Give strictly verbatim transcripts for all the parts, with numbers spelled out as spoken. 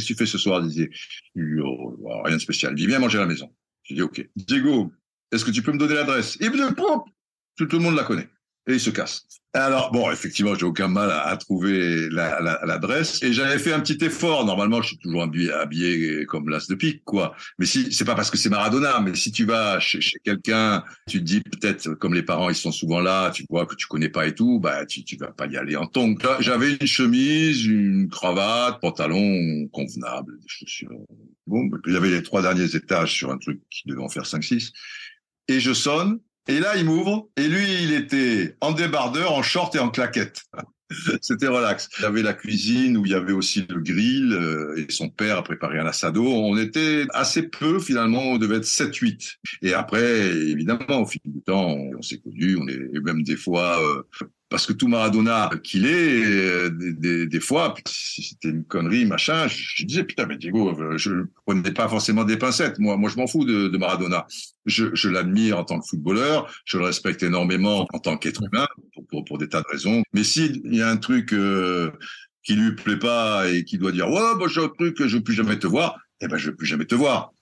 qu'est-ce que tu fais ce soir, Didier? Je lui dis, oh, oh, rien de spécial. Il dit, viens manger à la maison. Je dis, ok. Diego, est-ce que tu peux me donner l'adresse? Et bien, tout, tout le monde la connaît. Et il se casse. Alors, bon, effectivement, j'ai aucun mal à, à trouver la, la, l'adresse. Et j'avais fait un petit effort. Normalement, je suis toujours habillé, habillé comme l'as de pique, quoi. Mais si, c'est pas parce que c'est Maradona, mais si tu vas chez, chez quelqu'un, tu te dis peut-être, comme les parents, ils sont souvent là, tu vois que tu connais pas et tout, bah, tu, tu vas pas y aller en tongs. J'avais une chemise, une cravate, pantalon convenable, des chaussures. Bon, il y avait les trois derniers étages sur un truc qui devait en faire cinq, six. Et je sonne. Et là, il m'ouvre, et lui, il était en débardeur, en short et en claquette. C'était relax. Il y avait la cuisine où il y avait aussi le grill, euh, et son père a préparé un assado. On était assez peu, finalement, on devait être sept huit. Et après, évidemment, au fil du temps, on, on s'est connus, on est, et même des fois, euh, parce que tout Maradona qu'il est, euh, des, des, des fois, si c'était une connerie, machin, je, je disais, putain, mais Diego, je ne prenais pas forcément des pincettes. Moi, moi, je m'en fous de, de Maradona. Je, je l'admire en tant que footballeur, je le respecte énormément en tant qu'être humain, pour, pour, pour des tas de raisons. Mais s'il y a un truc euh, qui lui plaît pas et qui doit dire, ouais, bah, j'ai un truc que je veux plus jamais te voir, eh ben, je veux plus jamais te voir.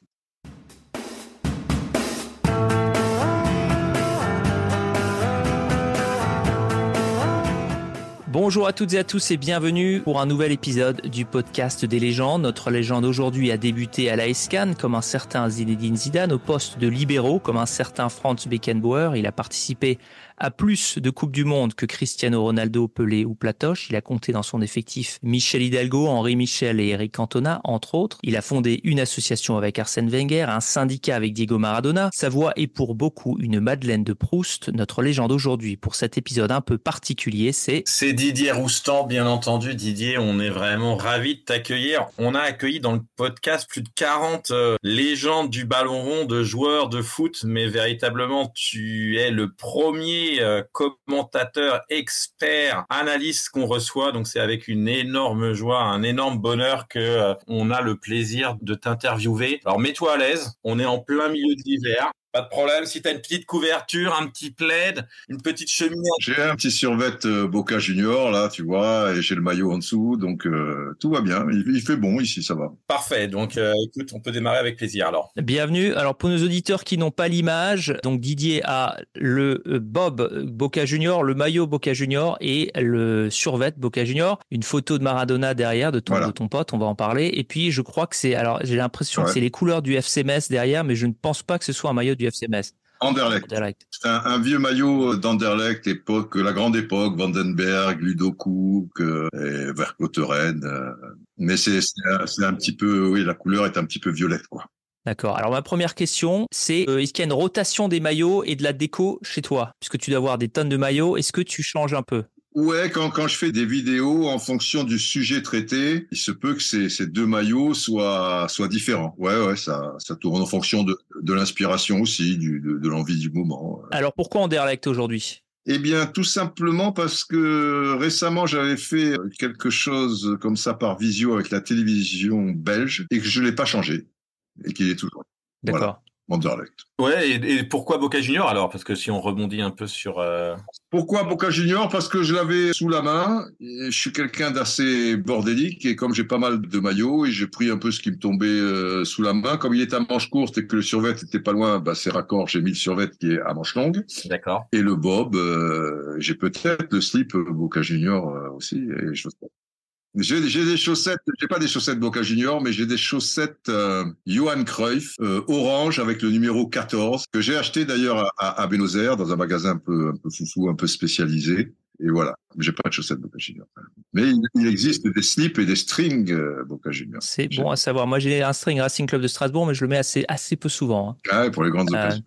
Bonjour à toutes et à tous et bienvenue pour un nouvel épisode du podcast des légendes. Notre légende aujourd'hui a débuté à l'A S Cannes comme un certain Zinedine Zidane, au poste de libéraux comme un certain Franz Beckenbauer. Il a participé à plus de Coupes du Monde que Cristiano Ronaldo, Pelé ou Platoche. Il a compté dans son effectif Michel Hidalgo, Henri Michel et Eric Cantona, entre autres. Il a fondé une association avec Arsène Wenger, un syndicat avec Diego Maradona. Sa voix est pour beaucoup une Madeleine de Proust. Notre légende aujourd'hui, pour cet épisode un peu particulier, c'est... C'est Didier Roustan, bien entendu. Didier, on est vraiment ravis de t'accueillir. On a accueilli dans le podcast plus de quarante euh, légendes du ballon rond, de joueurs de foot, mais véritablement, tu es le premier euh, commentateur, expert, analyste qu'on reçoit. Donc, c'est avec une énorme joie, un énorme bonheur que euh, on a le plaisir de t'interviewer. Alors, mets-toi à l'aise. On est en plein milieu de l'hiver. Pas de problème, si t'as une petite couverture, un petit plaid, une petite cheminée. J'ai un petit survêt euh, Boca Junior, là, tu vois, et j'ai le maillot en dessous, donc euh, tout va bien. Il, il fait bon ici, ça va. Parfait, donc euh, écoute, on peut démarrer avec plaisir alors. Bienvenue. Alors pour nos auditeurs qui n'ont pas l'image, donc Didier a le Bob Boca Junior, le maillot Boca Junior et le survêt Boca Junior. Une photo de Maradona derrière, de ton, voilà. de ton pote, on va en parler. Et puis je crois que c'est, alors j'ai l'impression ouais. que c'est les couleurs du F C Metz derrière, mais je ne pense pas que ce soit un maillot du F C Metz. Anderlecht. Anderlecht. C'est un, un vieux maillot d'Anderlecht, époque, la grande époque, Vandenberg, Ludo Koek, euh, et Vercotteren. Euh, mais c'est, c'est, un, c'est un petit peu, oui, la couleur est un petit peu violette, quoi. D'accord. Alors ma première question, c'est euh, est-ce qu'il y a une rotation des maillots et de la déco chez toi? Puisque tu dois avoir des tonnes de maillots, est-ce que tu changes un peu? Ouais, quand quand je fais des vidéos en fonction du sujet traité, il se peut que ces ces deux maillots soient soient différents. Ouais, ouais, ça ça tourne en fonction de de l'inspiration aussi, du de, de l'envie du moment. Alors pourquoi Anderlecht aujourd'hui? Eh bien, tout simplement parce que récemment j'avais fait quelque chose comme ça par visio avec la télévision belge et que je l'ai pas changé et qu'il est toujours. D'accord. Voilà. Anderlecht. Ouais, et, et pourquoi Boca Junior alors? Parce que si on rebondit un peu sur... Euh... Pourquoi Boca Junior? Parce que je l'avais sous la main, et je suis quelqu'un d'assez bordélique, et comme j'ai pas mal de maillots, et j'ai pris un peu ce qui me tombait euh, sous la main, comme il est à manche courte et que le survêt était pas loin, bah c'est raccord, j'ai mis le survêt qui est à manche longue. D'accord. Et le bob, euh, j'ai peut-être le slip Boca Junior euh, aussi, et je J'ai, j'ai des chaussettes, j'ai pas des chaussettes Boca Junior, mais j'ai des chaussettes euh, Johan Cruyff, euh, orange avec le numéro quatorze, que j'ai acheté d'ailleurs à, à Buenos Aires, dans un magasin un peu, un peu foufou, un peu spécialisé. Et voilà, j'ai pas de chaussettes Boca Junior. Mais il, il existe des slips et des strings euh, Boca Junior. C'est j'ai... bon à savoir. Moi, j'ai un string Racing Club de Strasbourg, mais je le mets assez, assez peu souvent. Hein. Ah ouais, pour les grandes euh... occasions.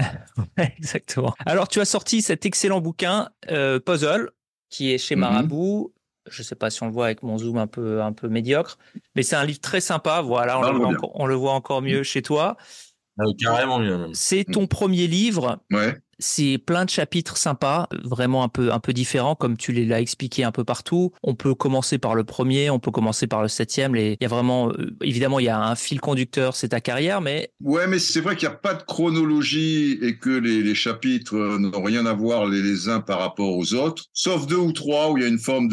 Exactement. Alors, tu as sorti cet excellent bouquin, euh, Puzzle, qui est chez Marabout. Mm-hmm. Je sais pas si on le voit avec mon zoom un peu un peu médiocre, mais c'est un livre très sympa. Voilà, on, ah, le, voit encore, on le voit encore mieux mmh. chez toi. Ah, carrément mieux. Même. C'est ton mmh. premier livre. Ouais. C'est plein de chapitres sympas, vraiment un peu un peu différents, comme tu l'as expliqué un peu partout. On peut commencer par le premier, on peut commencer par le septième. Les... Il y a vraiment, évidemment, il y a un fil conducteur, c'est ta carrière, mais... Ouais, mais c'est vrai qu'il n'y a pas de chronologie et que les, les chapitres n'ont rien à voir les, les uns par rapport aux autres, sauf deux ou trois où il y a une forme de,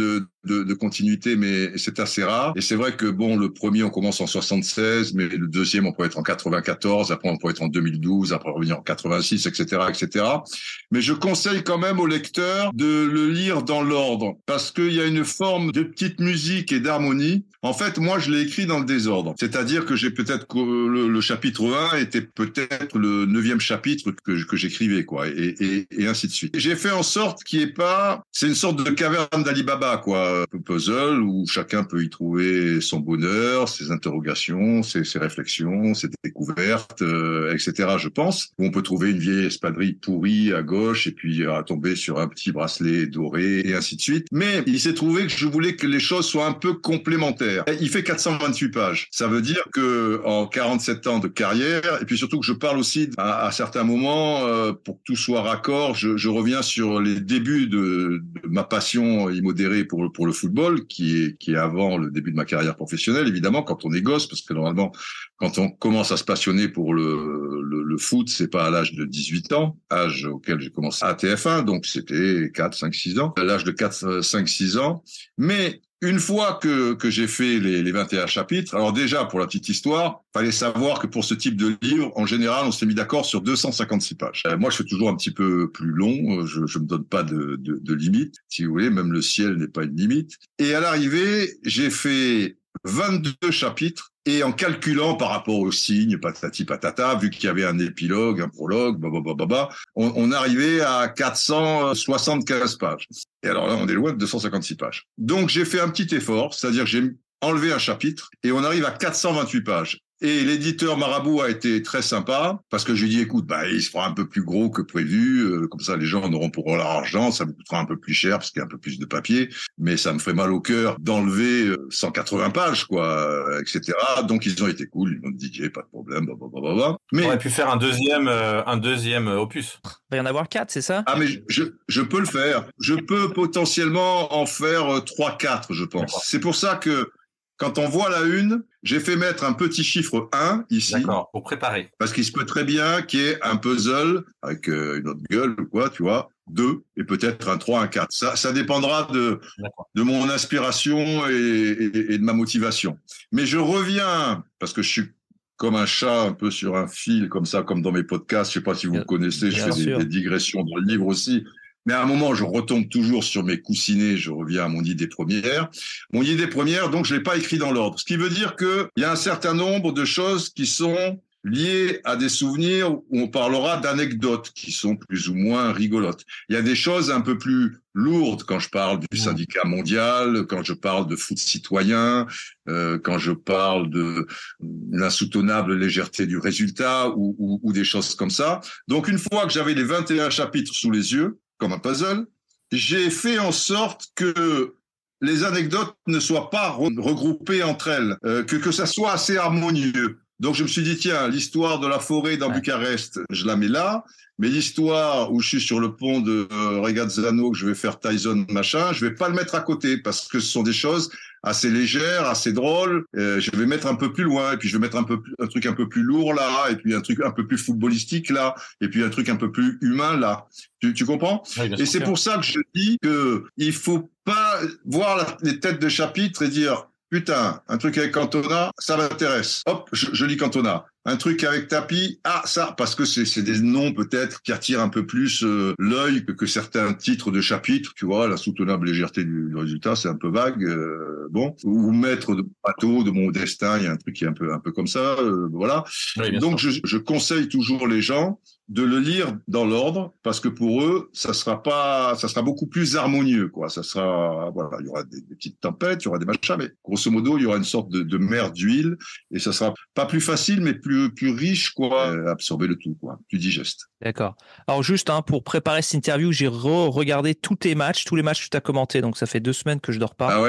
de, de continuité, mais c'est assez rare. Et c'est vrai que bon, le premier, on commence en soixante-seize, mais le deuxième, on peut être en quatre-vingt-quatorze, après on peut être en deux mille douze, après revenir en quatre-vingt-six, et cetera, et cetera. Mais je conseille quand même au lecteur de le lire dans l'ordre, parce qu'il y a une forme de petite musique et d'harmonie. En fait, moi, je l'ai écrit dans le désordre. C'est-à-dire que j'ai peut-être le, le chapitre un était peut-être le neuvième chapitre que, que j'écrivais, quoi, et, et, et ainsi de suite. J'ai fait en sorte qu'il n'y ait pas, c'est une sorte de caverne d'Ali Baba, quoi, un puzzle où chacun peut y trouver son bonheur, ses interrogations, ses, ses réflexions, ses découvertes, euh, et cetera. Je pense où on peut trouver une vieille espadrille pourrie à gauche et puis à tomber sur un petit bracelet doré et ainsi de suite. Mais il s'est trouvé que je voulais que les choses soient un peu complémentaires. Il fait quatre cent vingt-huit pages. Ça veut dire que en quarante-sept ans de carrière, et puis surtout que je parle aussi à, à certains moments, euh, pour que tout soit raccord, je, je reviens sur les débuts de, de ma passion immodérée pour, pour le football, qui est, qui est avant le début de ma carrière professionnelle, évidemment, quand on est gosse, parce que normalement, quand on commence à se passionner pour le, le, le foot, c'est pas à l'âge de dix-huit ans, âge auquel j'ai commencé à T F un, donc c'était quatre, cinq, six ans, à l'âge de quatre, cinq, six ans. Mais une fois que, que j'ai fait les, les vingt et un chapitres, alors déjà, pour la petite histoire, fallait savoir que pour ce type de livre, en général, on s'est mis d'accord sur deux cent cinquante-six pages. Euh, moi, je fais toujours un petit peu plus long, je, je me donne pas de, de, de limite. Si vous voulez, même le ciel n'est pas une limite. Et à l'arrivée, j'ai fait vingt-deux chapitres, et en calculant par rapport aux signes, patati patata, vu qu'il y avait un épilogue, un prologue, bababababa, on, on arrivait à quatre cent soixante-quinze pages. Et alors là, on est loin de deux cent cinquante-six pages. Donc j'ai fait un petit effort, c'est-à-dire que j'ai enlevé un chapitre, et on arrive à quatre cent vingt-huit pages. Et l'éditeur Marabout a été très sympa, parce que je lui ai dit, écoute, bah, il se fera un peu plus gros que prévu, euh, comme ça les gens en auront pour leur argent, ça me coûtera un peu plus cher, parce qu'il y a un peu plus de papier, mais ça me ferait mal au cœur d'enlever euh, cent quatre-vingts pages, quoi, et cetera. Donc ils ont été cool, ils m'ont dit, pas de problème, blablabla. Mais on aurait pu faire un deuxième, euh, un deuxième opus. Il va y en avoir quatre, c'est ça? Ah, mais je, je peux le faire. Je peux potentiellement en faire trois, quatre, je pense. D'accord. C'est pour ça que, quand on voit la une, j'ai fait mettre un petit chiffre un ici. D'accord, pour préparer. Parce qu'il se peut très bien qu'il y ait un puzzle avec euh, une autre gueule ou quoi, tu vois, deux, et peut-être un trois, un quatre. Ça, ça dépendra de, de mon inspiration et, et, et de ma motivation. Mais je reviens, parce que je suis comme un chat un peu sur un fil, comme ça, comme dans mes podcasts. Je sais pas si vous me connaissez, je fais des, des digressions dans le livre aussi. Mais à un moment, je retombe toujours sur mes coussinets, je reviens à mon idée première. Mon idée première, donc, je l'ai pas écrit dans l'ordre. Ce qui veut dire que il y a un certain nombre de choses qui sont liées à des souvenirs où on parlera d'anecdotes qui sont plus ou moins rigolotes. Il y a des choses un peu plus lourdes quand je parle du syndicat mondial, quand je parle de foot citoyen, euh, quand je parle de l'insoutenable légèreté du résultat ou, ou, ou des choses comme ça. Donc, une fois que j'avais les vingt et un chapitres sous les yeux, comme un puzzle, j'ai fait en sorte que les anecdotes ne soient pas regroupées entre elles, euh, que, que ça soit assez harmonieux. Donc je me suis dit, tiens, l'histoire de la forêt dans ouais. Bucarest, je la mets là, mais l'histoire où je suis sur le pont de euh, Regazzano, que je vais faire Tyson, machin, je vais pas le mettre à côté, parce que ce sont des choses assez légères, assez drôles. Euh, je vais mettre un peu plus loin, et puis je vais mettre un peu plus, un truc un peu plus lourd là, et puis un truc un peu plus footballistique là, et puis un truc un peu plus humain là. Tu, tu comprends? Oui, et c'est pour ça que je dis que il faut pas voir la, les têtes de chapitre et dire putain, un truc avec Cantona, ça m'intéresse. Hop, je, je lis Cantona. Un truc avec Tapi, ah ça, parce que c'est, c'est des noms peut-être qui attirent un peu plus euh, l'œil que, que certains titres de chapitres, tu vois, la soutenable légèreté du, du résultat, c'est un peu vague, euh, bon, ou maître de mon bateau, de mon destin, il y a un truc qui est un peu un peu comme ça, euh, voilà. Oui, donc je, je conseille toujours les gens de le lire dans l'ordre, parce que pour eux, ça sera pas, ça sera beaucoup plus harmonieux, quoi. Ça sera, voilà, il y aura des, des petites tempêtes, il y aura des machins, mais grosso modo, il y aura une sorte de, de mer d'huile, et ça sera pas plus facile, mais plus, plus riche, quoi, euh, absorber le tout, quoi, plus digeste. D'accord. Alors juste, hein, pour préparer cette interview, j'ai re-regardé tous tes matchs, tous les matchs que tu as commentés, donc ça fait deux semaines que je dors pas. Ah ouais?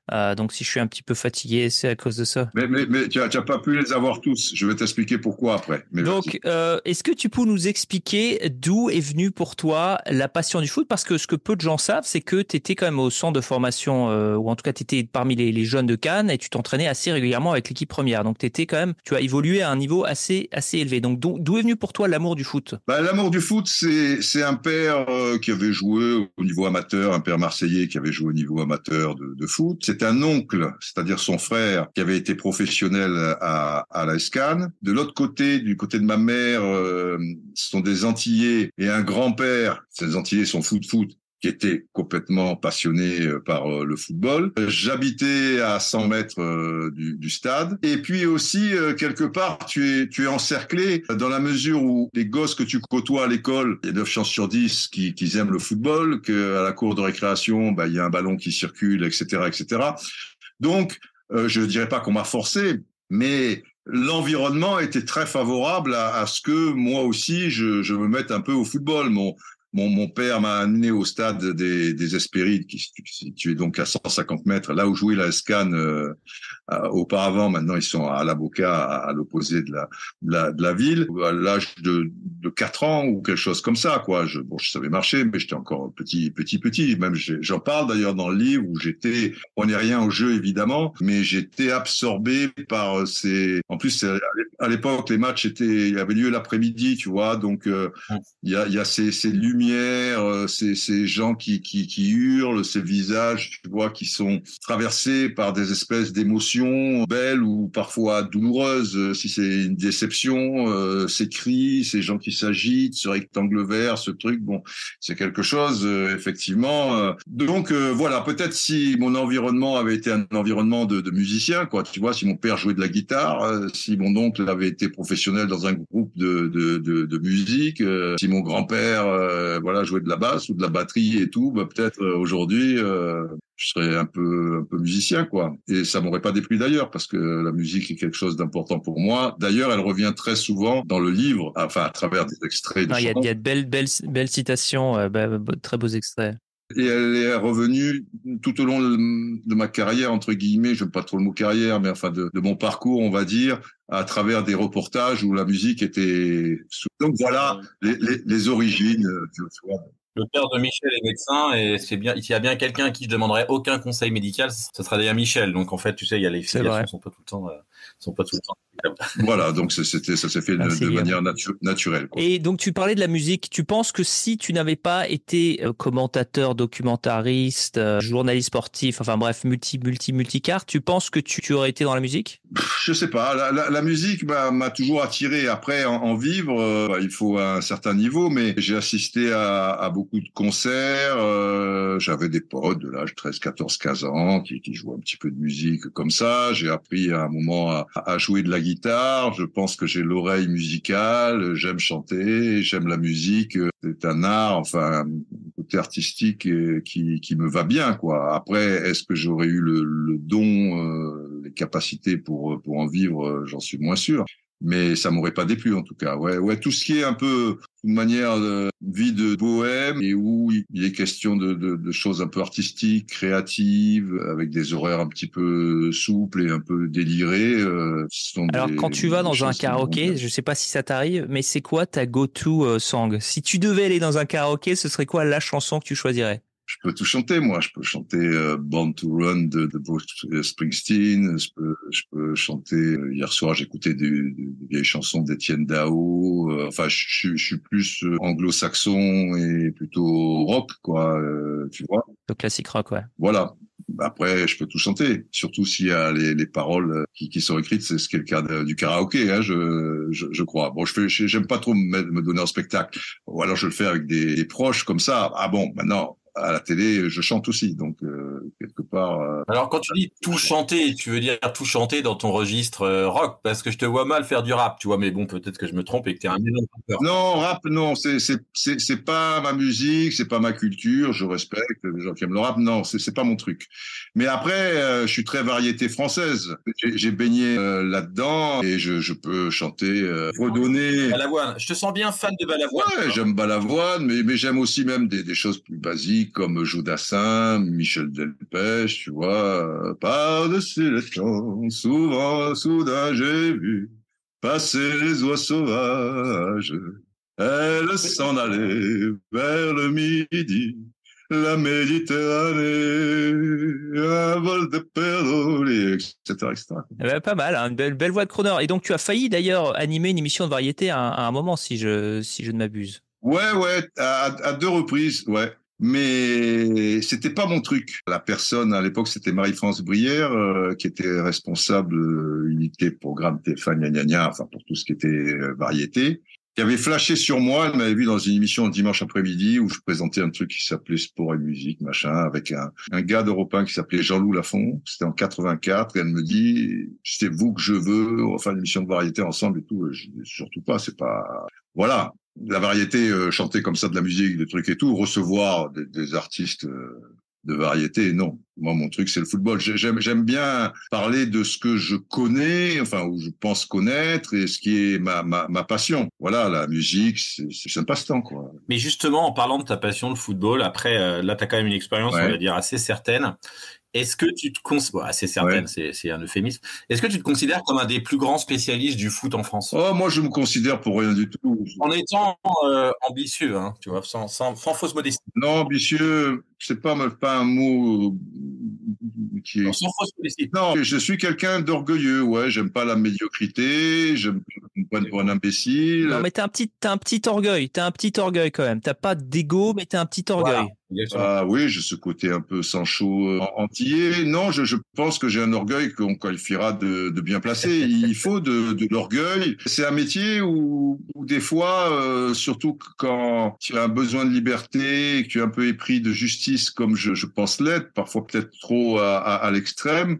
Euh, donc si je suis un petit peu fatigué, c'est à cause de ça. Mais, mais, mais tu n'as pas pu les avoir tous. Je vais t'expliquer pourquoi après. Mais donc, euh, est-ce que tu peux nous expliquer d'où est venue pour toi la passion du foot? Parce que ce que peu de gens savent, c'est que tu étais quand même au centre de formation, euh, ou en tout cas tu étais parmi les, les jeunes de Cannes et tu t'entraînais assez régulièrement avec l'équipe première. Donc tu étais quand même, tu as évolué à un niveau assez, assez élevé. Donc d'où est venu pour toi l'amour du foot? Bah, l'amour du foot, c'est c'est un père euh, qui avait joué au niveau amateur, un père marseillais qui avait joué au niveau amateur de, de foot. C'est un oncle, c'est-à-dire son frère, qui avait été professionnel à, à l'A S Cannes. De l'autre côté, du côté de ma mère, euh, ce sont des Antillais et un grand-père. Ces Antillais sont foot-foot, qui était complètement passionné par le football. J'habitais à cent mètres du, du stade. Et puis aussi, quelque part, tu es, tu es encerclé dans la mesure où les gosses que tu côtoies à l'école, il y a neuf chances sur dix qui, qui aiment le football, qu'à la cour de récréation, bah, il y a un ballon qui circule, et cetera, et cetera. Donc, euh, je ne dirais pas qu'on m'a forcé, mais l'environnement était très favorable à, à ce que moi aussi, je, je me mette un peu au football. Mon, Mon, mon père m'a amené au stade des, des Hespérides, qui est situé donc à cent cinquante mètres, là où jouait la S C A N euh, euh, auparavant. Maintenant, ils sont à La Boca, à, à l'opposé de la, de la de la ville. À l'âge de, de quatre ans ou quelque chose comme ça, quoi. Je, bon, je savais marcher, mais j'étais encore petit, petit, petit. Même j'en parle d'ailleurs dans le livre où j'étais, on n'est rien au jeu évidemment, mais j'étais absorbé par ces. En plus, à l'époque, les matchs étaient, il avait lieu l'après-midi, tu vois. Donc, euh, il y a, il y a ces, ces lumières, ces, ces gens qui, qui, qui hurlent, ces visages, tu vois, qui sont traversés par des espèces d'émotions belles ou parfois douloureuses. Si c'est une déception, euh, ces cris, ces gens qui s'agitent, ce rectangle vert, ce truc, bon, c'est quelque chose, euh, effectivement. Euh, donc, euh, voilà, peut-être si mon environnement avait été un environnement de, de musicien, quoi, tu vois, si mon père jouait de la guitare, euh, si mon oncle avait été professionnel dans un groupe de, de, de, de musique, euh, si mon grand-père, euh, voilà, jouait de la basse ou de la batterie et tout, bah, peut-être euh, aujourd'hui, euh, je serais un peu, un peu musicien, quoi. Et ça m'aurait pas déplu d'ailleurs, parce que la musique est quelque chose d'important pour moi. D'ailleurs, elle revient très souvent dans le livre, enfin, à travers des extraits de non, il y a, il y a de belles, belles, belles citations, euh, bah, très beaux extraits. Et elle est revenue tout au long de ma carrière, entre guillemets, je n'aime pas trop le mot carrière, mais enfin de, de mon parcours, on va dire, à travers des reportages où la musique était... Donc voilà les, les, les origines, tu vois. Le père de Michel est médecin et c'est bien, s'il y a bien quelqu'un à qui je demanderais aucun conseil médical, ce serait d'ailleurs Michel. Donc en fait, tu sais, il y a les filiations sont pas tout le temps, euh, sont pas tout le temps. Voilà, donc c'était, ça s'est fait de, de manière natu- naturelle, quoi. Et donc tu parlais de la musique. Tu penses que si tu n'avais pas été commentateur, documentariste, journaliste sportif, enfin bref, multi, multi, multicarte, tu penses que tu, tu aurais été dans la musique ? Je sais pas. La, la, la musique m'a, m'a toujours attiré. Après, en, en vivre, euh, il faut un certain niveau, mais j'ai assisté à, à beaucoup de concerts. Euh, j'avais des potes de l'âge treize, quatorze, quinze ans qui, qui jouaient un petit peu de musique comme ça. J'ai appris à un moment à, à jouer de la guitare. Je pense que j'ai l'oreille musicale. J'aime chanter. J'aime la musique. C'est un art, enfin, un côté artistique qui, qui me va bien, quoi. Après, est-ce que j'aurais eu le, le don, euh, les capacités pour, pour en vivre? J'en suis moins sûr. Mais ça m'aurait pas déplu, en tout cas. Ouais, ouais, tout ce qui est un peu une manière de vie de bohème et où il est question de, de, de choses un peu artistiques, créatives, avec des horaires un petit peu souples et un peu délirés. Euh, sont Alors, des, quand tu vas dans un karaoké, je sais pas si ça t'arrive, mais c'est quoi ta go-to song? Si tu devais aller dans un karaoké, ce serait quoi la chanson que tu choisirais? Je peux tout chanter, moi. Je peux chanter euh, Born to Run de, de Bruce Springsteen. Je peux, je peux chanter. Euh, hier soir, j'écoutais des, des, des vieilles chansons d'Étienne Dao. Euh, enfin, je, je, je suis plus euh, anglo-saxon et plutôt rock, quoi. Euh, tu vois. Le classique rock, ouais. Voilà. Après, je peux tout chanter, surtout s'il y a les, les paroles qui, qui sont écrites. C'est ce qui est le cas de, du karaoké, hein, je, je, je crois. Bon, je fais, j'aime pas trop me, me donner en spectacle, ou alors je le fais avec des, des proches comme ça. Ah bon, maintenant. À la télé, je chante aussi, donc euh, quelque part. Euh... Alors quand tu dis tout chanter, tu veux dire tout chanter dans ton registre euh, rock, parce que je te vois mal faire du rap, tu vois. Mais bon, peut-être que je me trompe et que t'es un énorme rappeur. Non, rap, non, c'est c'est c'est c'est pas ma musique, c'est pas ma culture. Je respecte les gens qui aiment le rap, non, c'est c'est pas mon truc. Mais après, euh, je suis très variété française. J'ai, j'ai baigné euh, là-dedans et je je peux chanter, euh, redonner. Balavoine, je te sens bien fan de Balavoine. Ouais, j'aime Balavoine, mais mais j'aime aussi même des des choses plus basiques. pays comme Jodassin, Michel Delpech, tu vois. Par-dessus les champs, souvent, soudain, j'ai vu passer les oies sauvages. Elles s'en allaient vers le midi. La Méditerranée, un vol de pétrole, et cetera, et cetera. Eh ben, pas mal, hein, une belle, belle voix de crooner. Et donc, tu as failli d'ailleurs animer une émission de variété à un, à un moment, si je, si je ne m'abuse. Ouais, ouais, à, à deux reprises, ouais. Mais c'était pas mon truc. La personne à l'époque, c'était Marie-France Brière, euh, qui était responsable euh, unité programme T F un, gna gna gna, enfin pour tout ce qui était euh, variété, qui avait flashé sur moi. Elle m'avait vu dans une émission dimanche après-midi où je présentais un truc qui s'appelait Sport et musique, machin, avec un, un gars d'Europe un qui s'appelait Jean-Loup Lafont. C'était en quatre-vingt-quatre et elle me dit, c'est vous que je veux, on va faire une émission de variété ensemble et tout. Je dis, surtout pas, c'est pas, voilà. La variété, euh, chanter comme ça de la musique, des trucs et tout, recevoir des, des artistes euh, de variété, non. Moi, mon truc, c'est le football. J'aime, j'aime bien parler de ce que je connais, enfin, où je pense connaître, et ce qui est ma, ma, ma passion. Voilà, la musique, c'est, c'est un passe-temps, quoi. Mais justement, en parlant de ta passion, le football, après, euh, là, tu as quand même une expérience, Ouais. on va dire, assez certaine. Est-ce que tu te considères, bon, assez certaine, ouais. c'est, c'est un euphémisme. Est-ce que tu te considères comme un des plus grands spécialistes du foot en France? Oh, moi, je me considère pour rien du tout. En étant euh, ambitieux, hein, tu vois, sans, sans, sans fausse modestie. Non, ambitieux, c'est pas, pas un mot qui est... Non, sans fausse modestie. Non, je suis quelqu'un d'orgueilleux, ouais, j'aime pas la médiocrité, j'aime pas me prendre pour un imbécile. Non, mais t'as un petit, t'as un petit orgueil, t'as un petit orgueil quand même. T'as pas d'ego, mais t'as un petit orgueil. Voilà. Ah oui, j'ai ce côté un peu sans chaud antillais. Non, je, je pense que j'ai un orgueil qu'on qualifiera de, de bien placé. Il faut de, de l'orgueil. C'est un métier où, où des fois, euh, surtout quand tu as un besoin de liberté et que tu es un peu épris de justice, comme je, je pense l'être, parfois peut-être trop à, à, à l'extrême,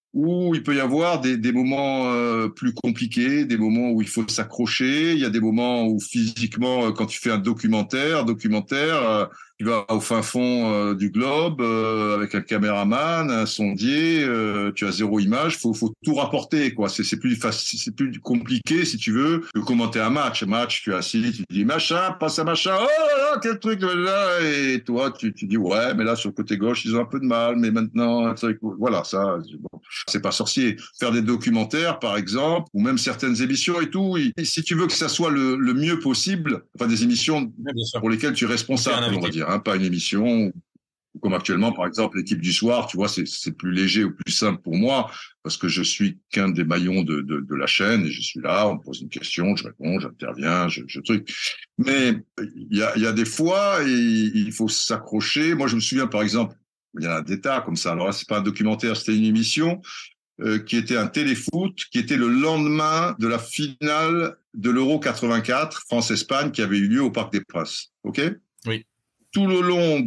où il peut y avoir des, des moments euh, plus compliqués, des moments où il faut s'accrocher. Il y a des moments où physiquement, quand tu fais un documentaire, documentaire, euh, tu vas au fin fond euh, du globe euh, avec un caméraman, un sondier, euh, tu as zéro image, faut faut tout rapporter quoi. C'est c'est plus facile, c'est plus compliqué si tu veux que commenter un match. Un match, tu es assis, tu dis machin, passe à machin, oh là là, quel truc là, et toi tu tu dis ouais, mais là sur le côté gauche ils ont un peu de mal, mais maintenant voilà ça. Bon. C'est pas sorcier. Faire des documentaires, par exemple, ou même certaines émissions et tout, et si tu veux que ça soit le, le mieux possible, enfin des émissions pour lesquelles tu es responsable, on va dire, hein, pas une émission où, comme actuellement, par exemple, l'équipe du soir, tu vois, c'est, c'est plus léger ou plus simple pour moi, parce que je suis qu'un des maillons de, de, de la chaîne, et je suis là, on me pose une question, je réponds, j'interviens, je, je truc. Mais il y a, y a des fois, et il faut s'accrocher. Moi, je me souviens, par exemple, il y en a des tas comme ça. Alors là, c'est pas un documentaire, c'était une émission euh, qui était un téléfoot, qui était le lendemain de la finale de l'Euro quatre-vingt-quatre, France-Espagne, qui avait eu lieu au Parc des Princes. Ok ? Oui. Tout le long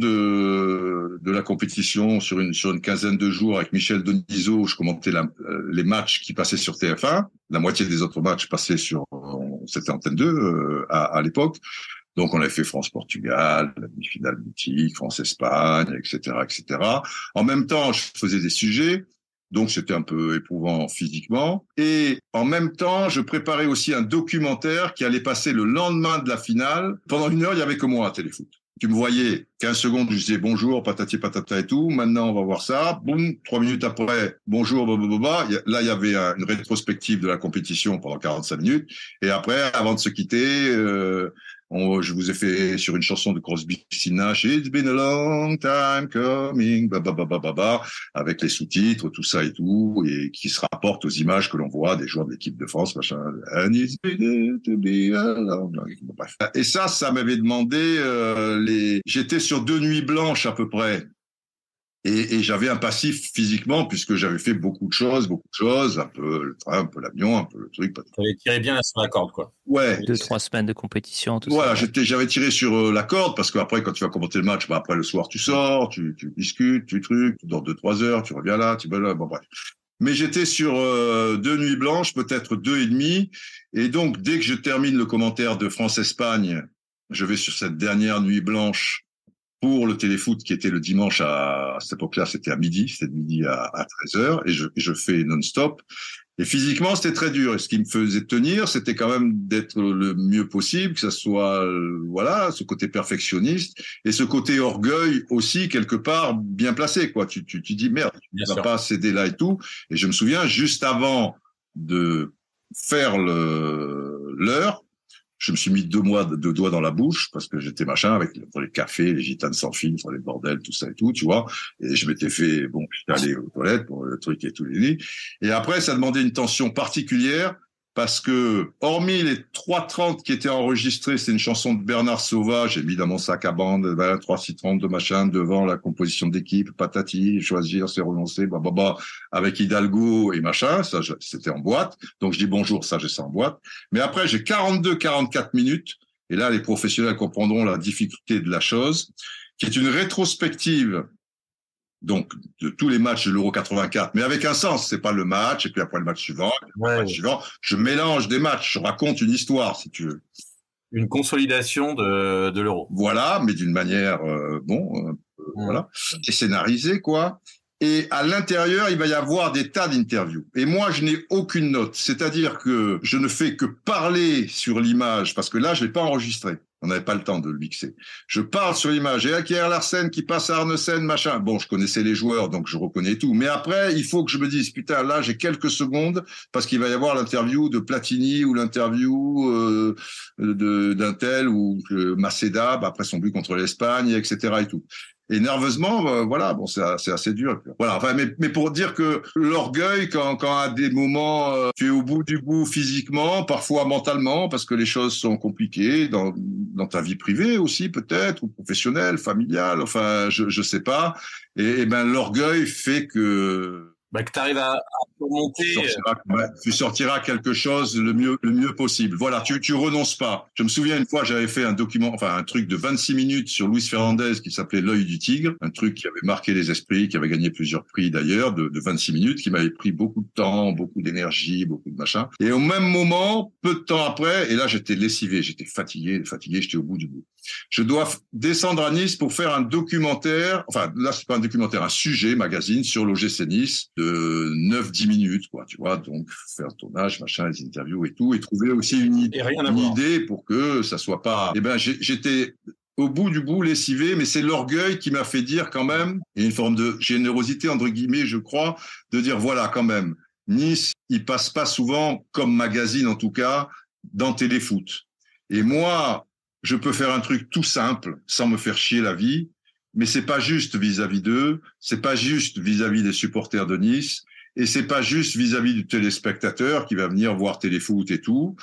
de de la compétition, sur une sur une quinzaine de jours, avec Michel Denisot, je commentais la, les matchs qui passaient sur T F un. La moitié des autres matchs passaient sur, c'était Antenne deux euh, à, à l'époque. Donc, on avait fait France-Portugal, la demi-finale mythique, France-Espagne, et cetera, et cetera. En même temps, je faisais des sujets, donc c'était un peu éprouvant physiquement. Et en même temps, je préparais aussi un documentaire qui allait passer le lendemain de la finale. Pendant une heure, il y avait que moi à Téléfoot. Tu me voyais, quinze secondes, je disais bonjour, patati patata et tout. Maintenant, on va voir ça. Boum, trois minutes après, bonjour, blablabla. Là, il y avait une rétrospective de la compétition pendant quarante-cinq minutes. Et après, avant de se quitter, euh, on, je vous ai fait sur une chanson de Crosby, Nash, It's been a long time coming, bababababa, avec les sous-titres, tout ça et tout, et qui se rapporte aux images que l'on voit des joueurs de l'équipe de France, machin. And it's been to be a long, long. Bref. Et ça, ça m'avait demandé euh, les. J'étais sur deux nuits blanches à peu près. Et, et j'avais un passif physiquement, puisque j'avais fait beaucoup de choses, beaucoup de choses, un peu le train, un peu l'avion, un peu le truc. Tu avais tiré bien sur la corde, quoi. Ouais. Deux, trois semaines de compétition, tout voilà, ça. j'étais, j'avais tiré sur euh, la corde, parce qu'après, quand tu vas commenter le match, bah, après le soir, tu sors, tu, tu discutes, tu trucs, tu dors deux, trois heures, tu reviens là, tu vas là, bon, bref. Mais j'étais sur euh, deux nuits blanches, peut-être deux et demi. Et donc, dès que je termine le commentaire de France-Espagne, je vais sur cette dernière nuit blanche pour le téléfoot qui était le dimanche à, à cette époque-là, c'était à midi, c'était de midi à, à treize heures, et je, je fais non-stop. Et physiquement, c'était très dur. Et ce qui me faisait tenir, c'était quand même d'être le mieux possible, que ça soit, euh, voilà, ce côté perfectionniste et ce côté orgueil aussi, quelque part, bien placé, quoi. Tu, tu, tu dis, merde, tu vas pas céder là et tout. Et je me souviens, juste avant de faire le, l'heure, je me suis mis deux, mois, deux doigts dans la bouche parce que j'étais machin avec pour les cafés, les gitanes sans fil, pour les bordels, tout ça et tout, tu vois. Et je m'étais fait, bon, j'étais allé aux toilettes pour le truc et tout les lits. Et après, ça demandait une tension particulière parce que, hormis les trois trente qui étaient enregistrés, c'est une chanson de Bernard Sauvage, j'ai mis dans mon sac à bande, ben, trois six trente de machin, devant la composition d'équipe, patati, choisir, c'est renoncer, bah, bah, bah, avec Hidalgo et machin, ça, c'était en boîte. Donc, je dis bonjour, ça, j'ai ça en boîte. Mais après, j'ai quarante-deux quarante-quatre minutes. Et là, les professionnels comprendront la difficulté de la chose, qui est une rétrospective donc de tous les matchs de l'Euro quatre-vingt-quatre, mais avec un sens. C'est pas le match et puis après le match suivant, ouais. le match suivant. Je mélange des matchs, je raconte une histoire, si tu veux. Une consolidation de, de l'Euro. Voilà, mais d'une manière euh, bon, euh, mmh. voilà, et scénarisée quoi. Et à l'intérieur, il va y avoir des tas d'interviews. Et moi, je n'ai aucune note. C'est-à-dire que je ne fais que parler sur l'image, parce que là, je l'ai pas enregistré. On n'avait pas le temps de le mixer. Je parle sur l'image. Et Akier Larsen qui passe à Arnesen, machin. Bon, je connaissais les joueurs, donc je reconnais tout. Mais après, il faut que je me dise, putain, là, j'ai quelques secondes, parce qu'il va y avoir l'interview de Platini ou l'interview euh, de, d'un tel ou euh, Maceda, bah, après son but contre l'Espagne, et cetera et tout. Et nerveusement, euh, voilà, bon, c'est, c'est assez dur. Voilà, enfin, mais, mais pour dire que l'orgueil, quand, quand à des moments, euh, tu es au bout du bout physiquement, parfois mentalement, parce que les choses sont compliquées dans, dans ta vie privée aussi, peut-être, ou professionnelle, familiale, enfin, je, je sais pas. Et, et ben, l'orgueil fait que, bah, que tu arrives à, à remonter. Tu sortiras, ouais, tu sortiras quelque chose le mieux, le mieux possible. Voilà, tu, tu renonces pas. Je me souviens une fois, j'avais fait un document, enfin, un truc de vingt-six minutes sur Luis Fernandez qui s'appelait L'œil du tigre. Un truc qui avait marqué les esprits, qui avait gagné plusieurs prix d'ailleurs, de, de vingt-six minutes, qui m'avait pris beaucoup de temps, beaucoup d'énergie, beaucoup de machin. Et au même moment, peu de temps après, et là, j'étais lessivé, j'étais fatigué, fatigué, j'étais au bout du bout. Je dois descendre à Nice pour faire un documentaire, enfin, là, c'est pas un documentaire, un sujet, magazine sur l'O G C Nice de neuf dix minutes, quoi, tu vois, donc faire le tournage, machin, les interviews et tout, et trouver aussi une, idée, une idée pour que ça soit pas... Eh ben, j'étais au bout du bout lessivé, mais c'est l'orgueil qui m'a fait dire quand même, et une forme de générosité, entre guillemets, je crois, de dire, voilà, quand même, Nice, il passe pas souvent, comme magazine en tout cas, dans Téléfoot. Et moi... je peux faire un truc tout simple, sans me faire chier la vie, mais c'est pas juste vis-à-vis d'eux, c'est pas juste vis-à-vis des supporters de Nice, et c'est pas juste vis-à-vis du téléspectateur qui va venir voir Téléfoot et tout.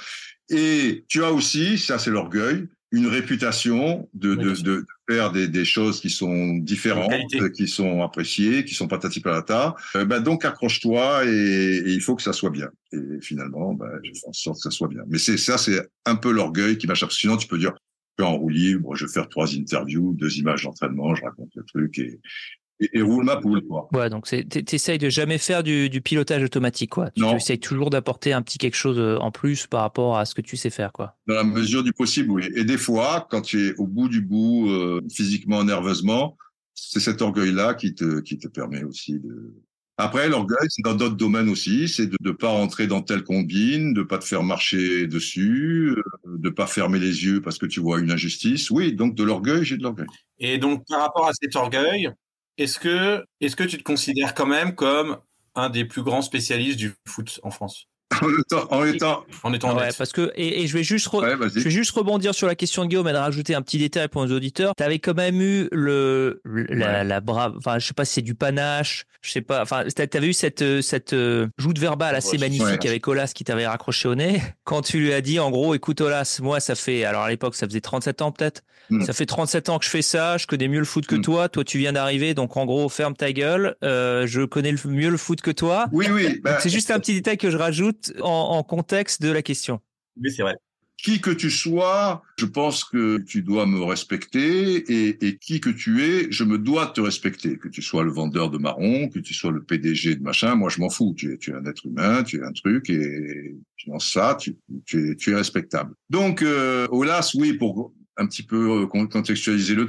Et tu as aussi, ça c'est l'orgueil, une réputation de, de, de, de faire des, des choses qui sont différentes, qui sont appréciées, qui sont patati patata. Euh, ben donc accroche-toi et, et il faut que ça soit bien. Et finalement, ben, je fais en sorte que ça soit bien. Mais c'est ça, c'est un peu l'orgueil qui m'échappe. Sinon, tu peux dire, en roue libre, je vais faire trois interviews, deux images d'entraînement, je raconte le truc et, et, et roule ma poule, quoi. Ouais, donc c'est, t'essayes de jamais faire du, du pilotage automatique, quoi. Tu essayes toujours d'apporter un petit quelque chose en plus par rapport à ce que tu sais faire, quoi. Dans la mesure du possible, oui. Et des fois, quand tu es au bout du bout, euh, physiquement, nerveusement, c'est cet orgueil-là qui te, qui te permet aussi de... Après, l'orgueil, c'est dans d'autres domaines aussi, c'est de ne pas rentrer dans telle combine, de pas te faire marcher dessus, de pas fermer les yeux parce que tu vois une injustice. Oui, donc de l'orgueil, j'ai de l'orgueil. Et donc, par rapport à cet orgueil, est-ce que, est-ce que tu te considères quand même comme un des plus grands spécialistes du foot en France ? En étant, en étant, en étant ouais, parce que et, et je vais juste re, ouais, je vais juste rebondir sur la question de Guillaume et de rajouter un petit détail pour nos auditeurs. Tu avais quand même eu le la, ouais. la brave, enfin je sais pas si c'est du panache, je sais pas, enfin tu avais eu cette cette joute verbale assez ouais, magnifique ouais. avec Olas qui t'avait raccroché au nez quand tu lui as dit en gros écoute Olas, moi ça fait alors à l'époque ça faisait trente-sept ans peut-être. Mm. Ça fait trente-sept ans que je fais ça, je connais mieux le foot que mm. toi, toi tu viens d'arriver donc en gros ferme ta gueule, euh, je connais le, mieux le foot que toi. Oui oui, bah, c'est juste un petit détail que je rajoute en, en contexte de la question. Oui, c'est vrai. Qui que tu sois, je pense que tu dois me respecter et, et qui que tu es, je me dois te respecter. Que tu sois le vendeur de marron, que tu sois le P D G de machin, moi je m'en fous. Tu es, tu es un être humain, tu es un truc et dans ça, tu, tu, es, tu es respectable. Donc, euh, Olas, oui, pour un petit peu contextualiser le truc,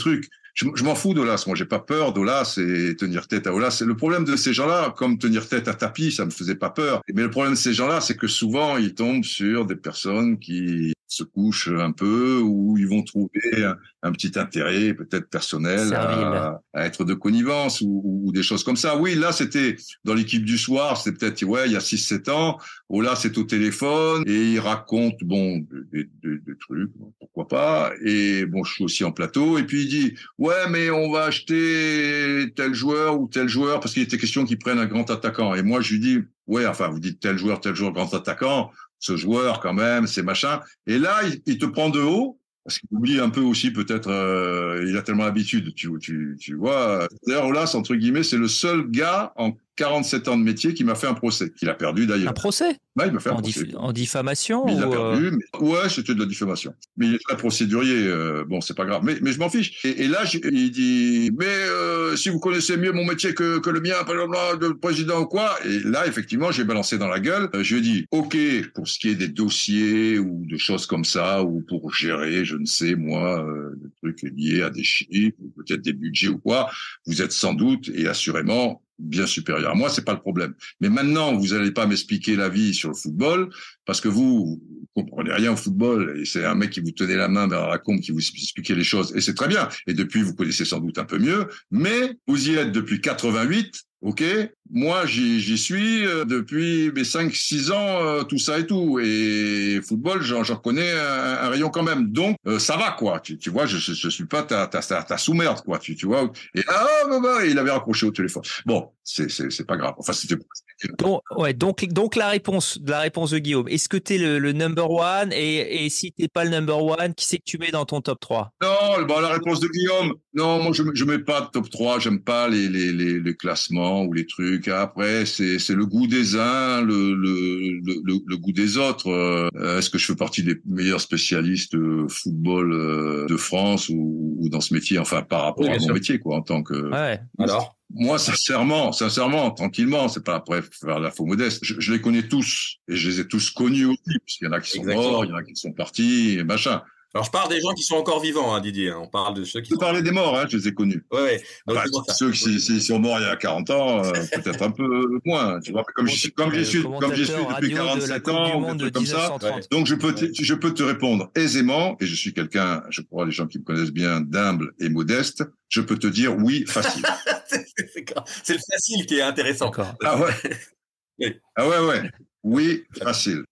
je, je m'en fous d'Aulas. Moi, j'ai pas peur d'Aulas et tenir tête à Aulas. Le problème de ces gens-là, comme tenir tête à Tapi, ça me faisait pas peur. Mais le problème de ces gens-là, c'est que souvent, ils tombent sur des personnes qui se couchent un peu, ou ils vont trouver un, un petit intérêt, peut-être personnel, à, à être de connivence ou, ou des choses comme ça. Oui, là, c'était dans l'équipe du soir, c'était peut-être, ouais, il y a six sept ans. Aulas, c'est au téléphone et il raconte, bon, des, des, des trucs, pourquoi pas. Et bon, je suis aussi en plateau. Et puis il dit, ouais, mais on va acheter tel joueur ou tel joueur, parce qu'il était question qu'ils prennent un grand attaquant. Et moi, je lui dis, ouais, enfin, vous dites tel joueur, tel joueur, grand attaquant. Ce joueur, quand même, c'est machin. Et là, il, il te prend de haut, parce qu'il oublie un peu aussi, peut-être, euh, il a tellement l'habitude, tu, tu, tu vois. D'ailleurs, Aulas, entre guillemets, c'est le seul gars en quarante-sept ans de métier qui m'a fait un procès, qu'il a perdu d'ailleurs. Un procès? Bah, il m'a fait un en, procès. dif- en diffamation? Mais il ou a perdu. euh... Mais... Ouais, c'était de la diffamation. Mais il est très procédurier. Euh, bon, c'est pas grave. Mais, mais je m'en fiche. Et, et là, je, il dit, mais euh, si vous connaissez mieux mon métier que, que le mien, blablabla, de président ou quoi. Et là, effectivement, j'ai balancé dans la gueule. Euh, je lui ai dit, OK, pour ce qui est des dossiers ou de choses comme ça, ou pour gérer, je ne sais, moi, euh, des trucs liés à des chiffres, ou peut-être des budgets ou quoi, vous êtes sans doute et assurément bien supérieur à moi, c'est pas le problème. Mais maintenant, vous allez pas m'expliquer la vie sur le football, parce que vous, vous comprenez rien au football, et c'est un mec qui vous tenait la main vers la combe qui vous expliquait les choses, et c'est très bien. Et depuis, vous connaissez sans doute un peu mieux, mais vous y êtes depuis quatre-vingt-huit, ok? Moi, j'y, j'y suis euh, depuis mes cinq six ans, euh, tout ça et tout. Et football, j'en, j'en connais un, un rayon quand même. Donc, euh, ça va, quoi. Tu, tu vois, je, je, je suis pas ta, ta, ta, ta sous-merde, quoi. Tu, tu vois. Et ah, bah, bah, il avait raccroché au téléphone. Bon, c'est, c'est, c'est pas grave. Enfin, c'était. Donc, ouais, donc, donc la réponse, la réponse de Guillaume. Est-ce que t'es le, le number one et, et si t'es pas le number one, qui c'est que tu mets dans ton top trois? Non, bah, la réponse de Guillaume. Non, moi, je, je mets pas de top trois. J'aime pas les, les, les, les classements ou les trucs. Après, c'est, c'est le goût des uns, le, le, le, le goût des autres. Euh, est-ce que je fais partie des meilleurs spécialistes de football euh, de France ou, ou dans ce métier? Enfin, par rapport oui, à mon sûr. métier, quoi, en tant que. Ouais. Alors. Moi, sincèrement, sincèrement, tranquillement, c'est pas après faire la faux modeste. Je, je les connais tous et je les ai tous connus aussi, parce qu'il y en a qui sont Exactement. morts, il y en a qui sont partis, et machin. Alors, je parle des gens qui sont encore vivants, hein, Didier. On parle de ceux qui. Je parlais des morts, hein, je les ai connus. Ouais, ouais. Donc, enfin, ceux qui, qui sont morts il y a quarante ans, euh, peut-être un peu moins. Tu vois, comme j'y comme j'y suis, comme j'y suis depuis quarante-sept ans, ou des trucs comme ça. Ouais. Donc, je peux, te, ouais. je peux te répondre aisément, et je suis quelqu'un, je crois, les gens qui me connaissent bien, d'humble et modeste. Je peux te dire oui, facile. c'est, c'est, c'est le facile qui est intéressant. D'accord. Ah ouais. oui. Ah ouais, ouais. Oui, facile.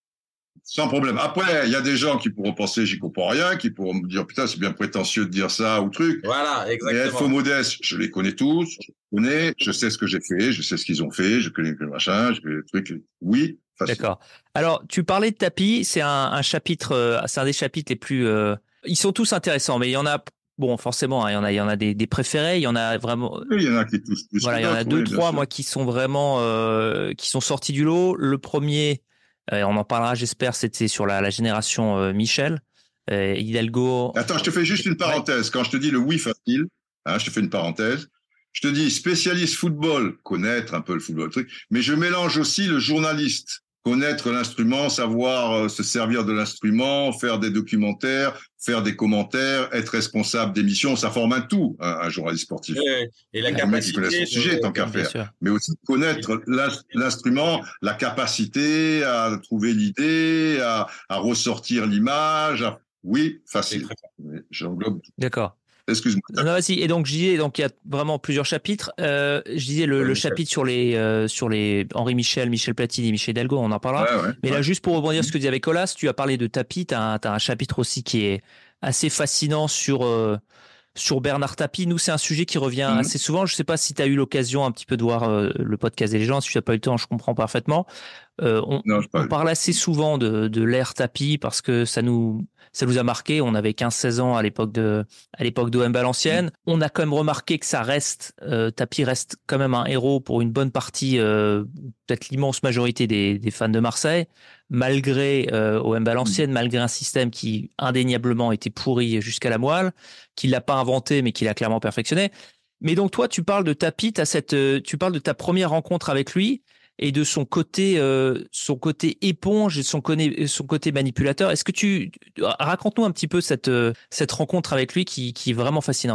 Sans problème. Après, il y a des gens qui pourront penser j'y comprends rien, qui pourront me dire putain c'est bien prétentieux de dire ça ou truc. Voilà, exactement. Mais faux modeste, je les connais tous, je les connais, je sais ce que j'ai fait, je sais ce qu'ils ont fait, je connais le machin, je connais le truc. Oui, facile. D'accord. Alors tu parlais de Tapi, c'est un, un chapitre, euh, c'est un des chapitres les plus. Euh, ils sont tous intéressants, mais il y en a. Bon, forcément, hein, il y en a, il y en a des, des préférés, il y en a vraiment. Oui, il y en a qui tous plus. Voilà, il y en a deux, oui, trois, moi, qui sont vraiment, euh, qui sont sortis du lot. Le premier. Euh, on en parlera, j'espère, c'était sur la, la génération euh, Michel, euh, Hidalgo. Attends, je te fais juste une parenthèse. Ouais. Quand je te dis le oui facile, hein, je te fais une parenthèse. Je te dis spécialiste football, connaître un peu le football, truc, mais je mélange aussi le journaliste, connaître l'instrument, savoir euh, se servir de l'instrument, faire des documentaires, faire des commentaires, être responsable d'émissions, ça forme un tout, un, un journaliste sportif. Et, et la capacité, qui connaît son sujet, tant qu'à faire. Sûr. Mais aussi connaître l'instrument, la capacité à trouver l'idée, à, à ressortir l'image. À... Oui, facile. J'englobe tout. D'accord. Excuse-moi. Non, vas-y. Et donc, je disais, donc il y a vraiment plusieurs chapitres. Euh, je disais le, ouais, le chapitre sur les, euh, sur les Henri Michel, Michel Platini, Michel Hidalgo, on en parlera. Ouais, ouais, Mais ouais. là, juste pour rebondir sur ce que tu disais avec Aulas, tu as parlé de Tapi. Tu as, as un chapitre aussi qui est assez fascinant sur, euh, sur Bernard Tapie. Nous, c'est un sujet qui revient mmh. assez souvent. Je ne sais pas si tu as eu l'occasion un petit peu de voir euh, le podcast des légendes. Si tu n'as pas eu le temps, je comprends parfaitement. Euh, on, non, on parle assez souvent de, de l'ère Tapie parce que ça nous, ça nous a marqué. On avait quinze seize ans à l'époque de, à l'époque d'O M Valenciennes. Mmh. On a quand même remarqué que ça reste, euh, Tapie reste quand même un héros pour une bonne partie, euh, peut-être l'immense majorité des, des fans de Marseille, malgré euh, O M Valenciennes, mmh. malgré un système qui indéniablement était pourri jusqu'à la moelle, qu'il l'a pas inventé mais qu'il a clairement perfectionné. Mais donc toi, tu parles de Tapie, t'as cette, tu parles de ta première rencontre avec lui. Et de son côté, euh, son côté éponge et son, son côté manipulateur. Est-ce que tu raconte-nous un petit peu cette cette rencontre avec lui qui, qui est vraiment fascinante.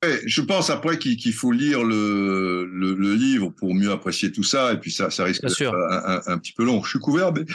Ouais, je pense après qu'il, qu'il faut lire le, le, le livre pour mieux apprécier tout ça, et puis ça, ça risque d'être un, un, un petit peu long. Je suis couvert, mais...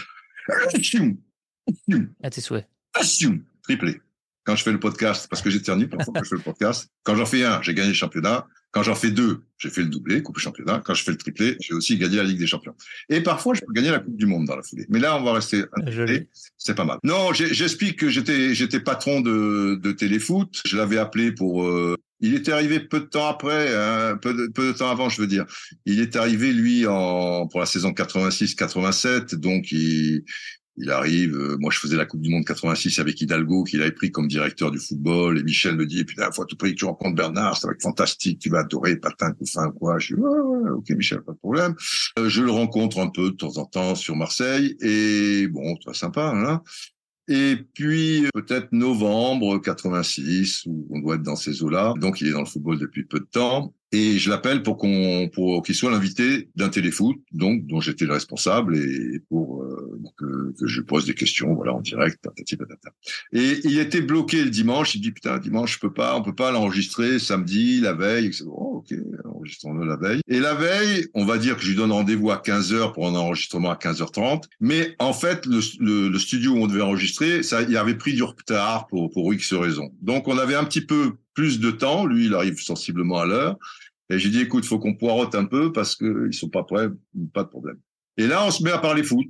À tes souhaits. Triplé. Quand je fais le podcast, parce que j'éternue parfois quand je fais le podcast, quand j'en fais un, j'ai gagné le championnat. Quand j'en fais deux, j'ai fait le doublé, coupe championnat. Quand je fais le triplé, j'ai aussi gagné la Ligue des Champions. Et parfois, je peux gagner la Coupe du Monde dans la foulée. Mais là, on va rester intégré. C'est pas mal. Non, j'explique que j'étais, j'étais patron de, de Téléfoot. Je l'avais appelé pour, euh, il était arrivé peu de temps après, hein, peu, de, peu de temps avant, je veux dire. Il est arrivé, lui, en, pour la saison quatre-vingt-six quatre-vingt-sept. Donc, il, Il arrive, euh, moi je faisais la Coupe du Monde quatre-vingt-six avec Hidalgo, qu'il avait pris comme directeur du football, et Michel me dit, putain, faut à tout prix que tu rencontres Bernard, ça va être fantastique, tu vas adorer, patin, coup fin, quoi. Je dis, ouais, ouais, ok Michel, pas de problème. Euh, je le rencontre un peu de temps en temps sur Marseille, et bon, très sympa, hein. Et puis, peut-être novembre quatre-vingt-six, où on doit être dans ces eaux-là. Donc, il est dans le football depuis peu de temps. Et je l'appelle pour qu'on, pour qu'il soit l'invité d'un téléfoot, donc, dont j'étais le responsable, et pour euh, que, que je pose des questions, voilà, en direct, patati patata. Et il était bloqué le dimanche. Il dit, putain, dimanche, je peux pas, on peut pas l'enregistrer samedi, la veille, et cetera. Oh, ok, enregistrons-le la veille. Et la veille, on va dire que je lui donne rendez-vous à quinze heures pour un enregistrement à quinze heures trente. Mais en fait, le, le, le studio où on devait enregistrer, ça, il avait pris du retard pour, pour X raisons. Donc, on avait un petit peu plus de temps. Lui, il arrive sensiblement à l'heure. Et j'ai dit, écoute, faut qu'on poireaute un peu parce que ils sont pas prêts, pas de problème. Et là, on se met à parler foot.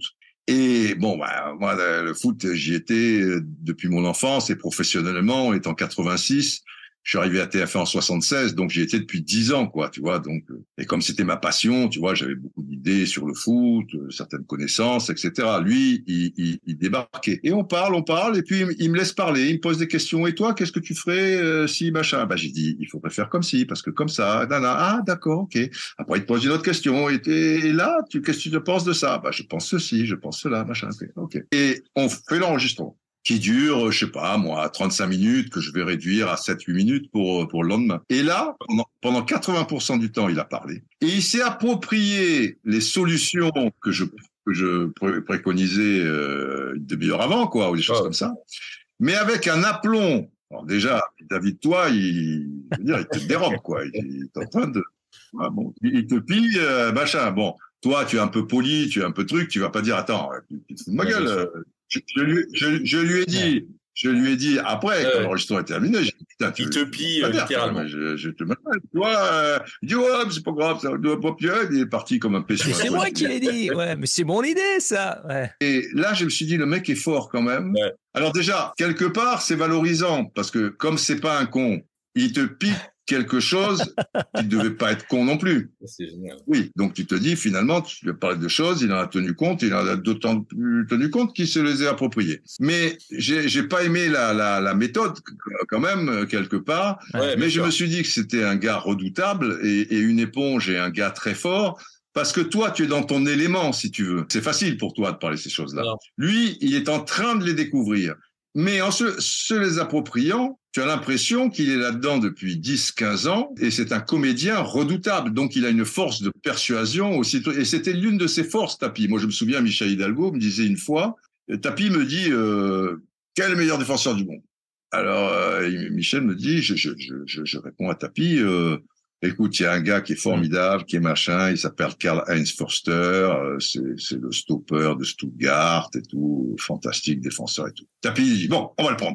Et bon, bah, moi, le foot, j'y étais depuis mon enfance et professionnellement, étant quatre-vingt-six. Je suis arrivé à T F un en soixante-seize, donc j'y étais depuis dix ans, quoi, tu vois. Donc, et comme c'était ma passion, tu vois, j'avais beaucoup d'idées sur le foot, certaines connaissances, et cetera. Lui, il, il, il débarquait. Et on parle, on parle, et puis il me laisse parler, il me pose des questions. Et toi, qu'est-ce que tu ferais euh, si, machin? Bah, j'ai dit, il faudrait faire comme si, parce que comme ça, nana. Ah, d'accord, ok. Après, il te pose une autre question. Et, et là, tu, qu'est-ce que tu penses de ça? Bah, je pense ceci, je pense cela, machin. Ok. Et on fait l'enregistrement, qui dure, je sais pas, moi, trente-cinq minutes, que je vais réduire à sept huit minutes pour, pour le lendemain. Et là, pendant, pendant quatre-vingts pour cent du temps, il a parlé. Et il s'est approprié les solutions que je, que je préconisais euh, une demi-heure avant, quoi, ou des choses oh. comme ça. Mais avec un aplomb. Alors déjà, David, toi, il, je veux dire, il te dérobe, quoi. Il, il est en train de, ah, bon, il te pille, euh, machin. Bon, toi, tu es un peu poli, tu es un peu truc, tu vas pas dire, attends, tu, tu te fous de ma gueule. Euh, Je, je, lui, je, je lui ai dit, je lui ai dit après, euh, quand l'enregistrement est terminé, j'ai dit, putain, tu il te pille, euh, littéralement. Je, je te m'appelle, tu vois, euh, il dit, ouais, mais c'est pas grave, ça doit pas pied, il est parti comme un péché. Mais c'est moi qui l'ai dit, ouais, mais c'est mon idée, ça, ouais. Et là, je me suis dit, le mec est fort quand même. Ouais. Alors déjà, quelque part, c'est valorisant, parce que comme c'est pas un con, il te pique quelque chose qui ne devait pas être con non plus. C'est génial. Oui, donc tu te dis, finalement, tu lui as parlé de choses, il en a tenu compte, il en a d'autant plus tenu compte qu'il se les a appropriées. Mais j'ai, j'ai pas aimé la, la, la méthode, quand même, quelque part, ouais, mais je me suis dit que c'était un gars redoutable et, et une éponge et un gars très fort, parce que toi, tu es dans ton élément, si tu veux. C'est facile pour toi de parler de ces choses-là. Non. Lui, il est en train de les découvrir. Mais en se, se les appropriant, tu as l'impression qu'il est là-dedans depuis dix quinze ans et c'est un comédien redoutable. Donc, il a une force de persuasion aussi. Et c'était l'une de ses forces, Tapi. Moi, je me souviens, Michel Hidalgo me disait une fois, Tapi me dit, euh, quel est le meilleur défenseur du monde? Alors, euh, Michel me dit, je, je, je, je réponds à Tapi, euh, écoute, il y a un gars qui est formidable, qui est machin, il s'appelle Karl-Heinz Förster, euh, c'est, c'est le stopper de Stuttgart et tout, fantastique défenseur et tout. Tapi, il dit, bon, on va le prendre.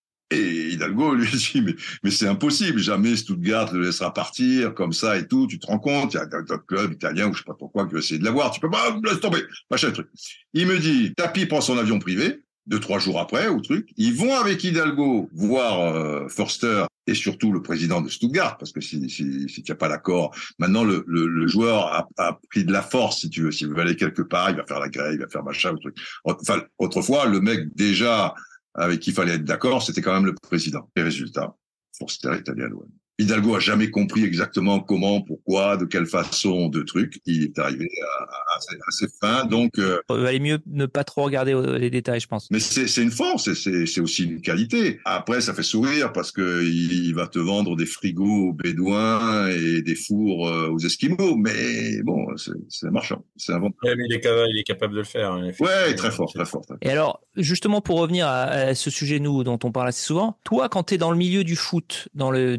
Et Hidalgo lui dit, mais, mais c'est impossible, jamais Stuttgart le laissera partir comme ça et tout, tu te rends compte, il y a d'autres clubs italiens ou je sais pas pourquoi qui veut essayer de l'avoir, tu peux pas, laisse tomber, machin truc. Il me dit, Tapi prend son avion privé, deux, trois jours après, ou truc, ils vont avec Hidalgo voir euh, Förster et surtout le président de Stuttgart, parce que si si si tu n'as pas l'accord, maintenant le, le, le joueur a, a pris de la force, si tu veux, s'il veut aller quelque part, il va faire la grève, il va faire machin, ou truc. Enfin, autrefois, le mec déjà avec qui il fallait être d'accord, c'était quand même le président. Les résultats, Förster est allé à l'O M. Hidalgo a jamais compris exactement comment, pourquoi, de quelle façon, de trucs. Il est arrivé à, à, à ses fins, donc. Euh, il valait mieux ne pas trop regarder les détails, je pense. Mais c'est, c'est une force, et c'est, c'est aussi une qualité. Après, ça fait sourire parce que il, il va te vendre des frigos aux Bédouins et des fours aux Esquimaux. Mais bon, c'est, c'est marchand, c'est un vendeur. Ouais, mais il est capable, il est capable de le faire. Hein, ouais, très fort, très fort, très fort. Et alors, justement, pour revenir à, à ce sujet nous dont on parle assez souvent, toi, quand tu es dans le milieu du foot, dans le début des années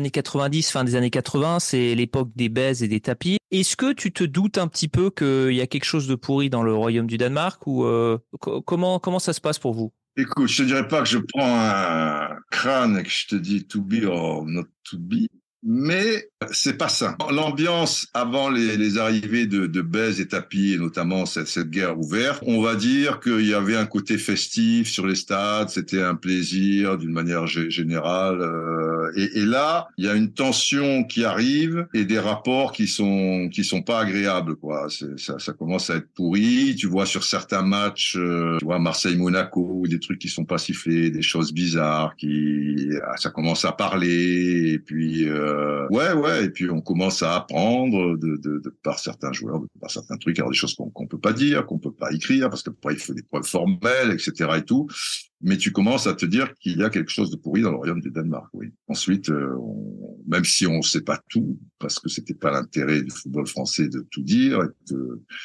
années quatre-vingt-dix, fin des années quatre-vingts, c'est l'époque des baises et des tapis. Est-ce que tu te doutes un petit peu qu'il y a quelque chose de pourri dans le royaume du Danemark ou euh, co- comment, comment ça se passe pour vous? Écoute, je te dirais pas que je prends un crâne et que je te dis to be or not to be, mais c'est pas ça. L'ambiance avant les, les arrivées de, de Bèze et Tapie, et notamment cette, cette guerre ouverte, on va dire qu'il y avait un côté festif sur les stades, c'était un plaisir d'une manière g- générale. Euh, et, et là, il y a une tension qui arrive et des rapports qui sont qui sont pas agréables, quoi. C'est, ça, ça commence à être pourri. Tu vois sur certains matchs, euh, tu vois Marseille-Monaco, des trucs qui sont pas sifflés, des choses bizarres, qui ça commence à parler et puis. Euh, Euh, ouais, ouais, et puis on commence à apprendre de, de, de par certains joueurs, de par certains trucs, alors des choses qu'on qu'on peut pas dire, qu'on peut pas écrire, parce que il faut des preuves formelles, et cetera et tout. Mais tu commences à te dire qu'il y a quelque chose de pourri dans le royaume du Danemark, oui. Ensuite, euh, on, même si on sait pas tout, parce que c'était pas l'intérêt du football français de tout dire, et que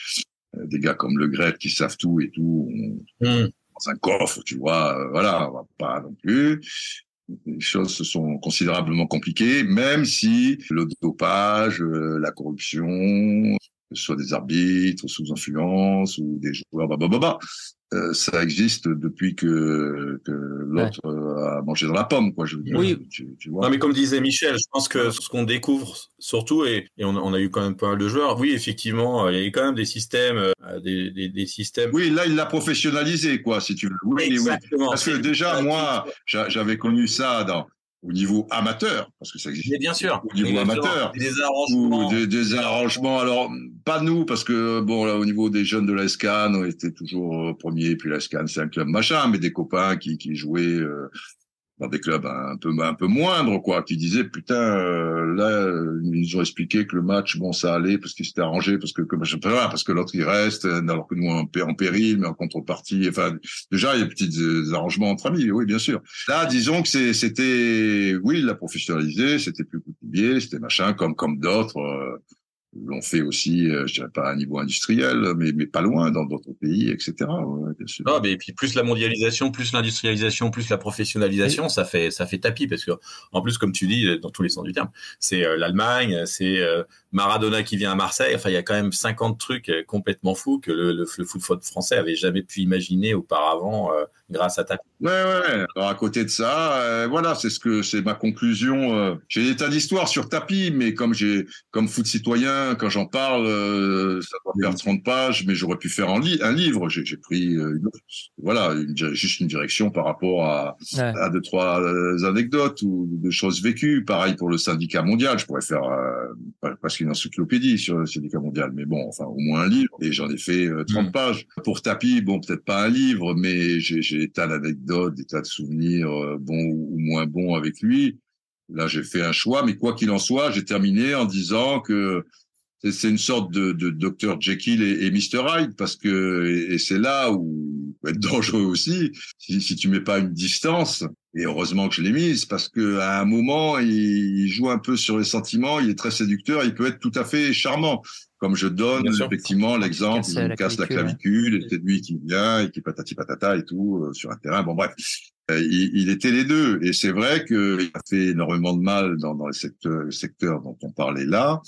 euh, des gars comme Le Gret qui savent tout et tout, on, mm. dans un coffre, tu vois, euh, voilà, on va pas non plus. Les choses se sont considérablement compliquées, même si le dopage, euh, la corruption, que ce soit des arbitres sous influence ou des joueurs, bah, bah, bah, bah, euh, ça existe depuis que, que l'autre ouais. euh, a mangé dans la pomme, quoi. Je veux dire, oui. tu, tu vois. Non, mais comme disait Michel, je pense que ce qu'on découvre surtout, et, et on, on a eu quand même pas mal de joueurs, oui, effectivement, il y a eu quand même des systèmes, euh, des, des, des systèmes. Oui, là, il l'a professionnalisé, quoi, si tu veux. Oui, exactement. Oui. Parce que déjà, moi, j'avais connu ça dans, au niveau amateur, parce que ça existe. Mais bien sûr. Au niveau amateur. Des arrangements. Ou des, des arrangements. Alors, pas nous, parce que, bon, là, au niveau des jeunes de la S C A N, on était toujours premier, puis la S C A N, c'est un club machin, mais des copains qui, qui jouaient, euh, dans des clubs un peu un peu moindres, quoi, qui disaient putain euh, là ils nous ont expliqué que le match bon ça allait parce qu'il s'était arrangé parce que comme je sais pas parce que l'autre il reste alors que nous en, en péril mais en contrepartie enfin déjà il y a des petits arrangements entre amis oui bien sûr là disons que c'est c'était oui il l'a professionnalisé c'était plus coutumier c'était machin comme comme d'autres euh, l'ont fait aussi, euh, je dirais pas à un niveau industriel, mais, mais pas loin dans d'autres pays, et cetera. Ouais, bien sûr. Non, mais et puis plus la mondialisation, plus l'industrialisation, plus la professionnalisation, oui. ça fait ça fait tapis parce que en plus, comme tu dis, dans tous les sens du terme, c'est euh, l'Allemagne, c'est euh, Maradona qui vient à Marseille. Enfin, il y a quand même cinquante trucs euh, complètement fous que le, le, le foot français avait jamais pu imaginer auparavant euh, grâce à tapis. Ouais, ouais. Alors à côté de ça, euh, voilà, c'est ce que c'est ma conclusion. Euh, j'ai des tas d'histoires sur tapis, mais comme j'ai, comme foot citoyen, quand j'en parle, euh, ça doit faire trente pages, mais j'aurais pu faire un, li- un livre. J'ai, j'ai pris, euh, une, voilà, une, juste une direction par rapport à, ouais. à deux trois anecdotes ou des choses vécues. Pareil pour le syndicat mondial, je pourrais faire euh, presque une encyclopédie sur le syndicat mondial, mais bon, enfin au moins un livre. Et j'en ai fait euh, trente mmh. pages. Pour tapis, bon, peut-être pas un livre, mais j'ai, j'ai des tas d'anecdotes, des tas de souvenirs euh, bons ou moins bons avec lui. Là, j'ai fait un choix, mais quoi qu'il en soit, j'ai terminé en disant que c'est, c'est une sorte de, de docteur Jekyll et, et mister Hyde, parce que et, et c'est là où il peut être dangereux aussi si, si tu mets pas une distance. Et heureusement que je l'ai mise, parce que à un moment, il, il joue un peu sur les sentiments, il est très séducteur, il peut être tout à fait charmant. Comme je donne effectivement l'exemple, il me casse la clavicule, et c'est lui qui vient et qui patati patata et tout euh, sur un terrain. Bon bref, euh, il, il était les deux, et c'est vrai qu'il a fait énormément de mal dans, dans les secteurs, le secteur dont on parlait là,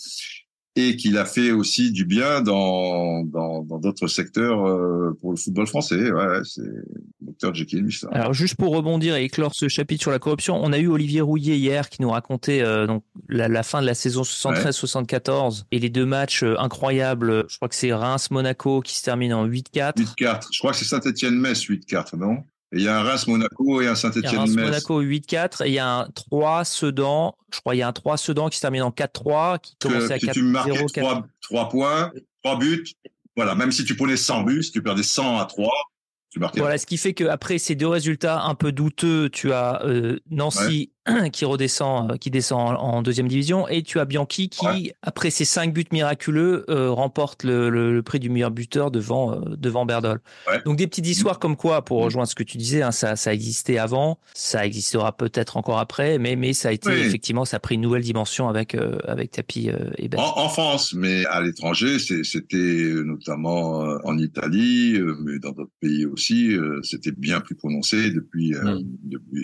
et qu'il a fait aussi du bien dans dans, dans d'autres secteurs euh, pour le football français. Ouais, c'est docteur Jekyll, lui, ça. Alors juste pour rebondir et éclore ce chapitre sur la corruption, on a eu Olivier Rouillet hier qui nous racontait euh, donc la, la fin de la saison soixante-treize soixante-quatorze ouais. et les deux matchs euh, incroyables. Je crois que c'est Reims-Monaco qui se termine en huit quatre. huit quatre. Je crois que c'est Saint-Étienne-Metz huit quatre, non? Et il y a un Reims-Monaco et un Saint-Étienne-Metz. Il y a un Reims-Monaco huit quatre et il y a un trois-Sedan. Je crois il y a un trois-Sedan qui se termine en quatre trois, qui commençait à quatre zéro. Si tu marquais trois points, trois buts, voilà, même si tu prenais cent buts, si tu perdais cent à trois, tu marquais. Voilà, ce qui fait qu'après ces deux résultats un peu douteux, tu as euh, Nancy ouais. qui redescend, euh, qui descend en, en deuxième division, et tu as Bianchi qui, ouais. après ces cinq buts miraculeux, euh, remporte le, le, le prix du meilleur buteur devant, euh, devant Berdol. Ouais. Donc des petites histoires mmh. comme quoi, pour rejoindre ce que tu disais, hein, ça, ça existait avant, ça existera peut-être encore après, mais, mais ça a été oui. effectivement, ça a pris une nouvelle dimension avec, euh, avec Tapie euh, et Berdol. En, en France, mais à l'étranger, c'est, c'était notamment en Italie, mais dans d'autres pays aussi, c'était bien plus prononcé depuis, mmh. euh, depuis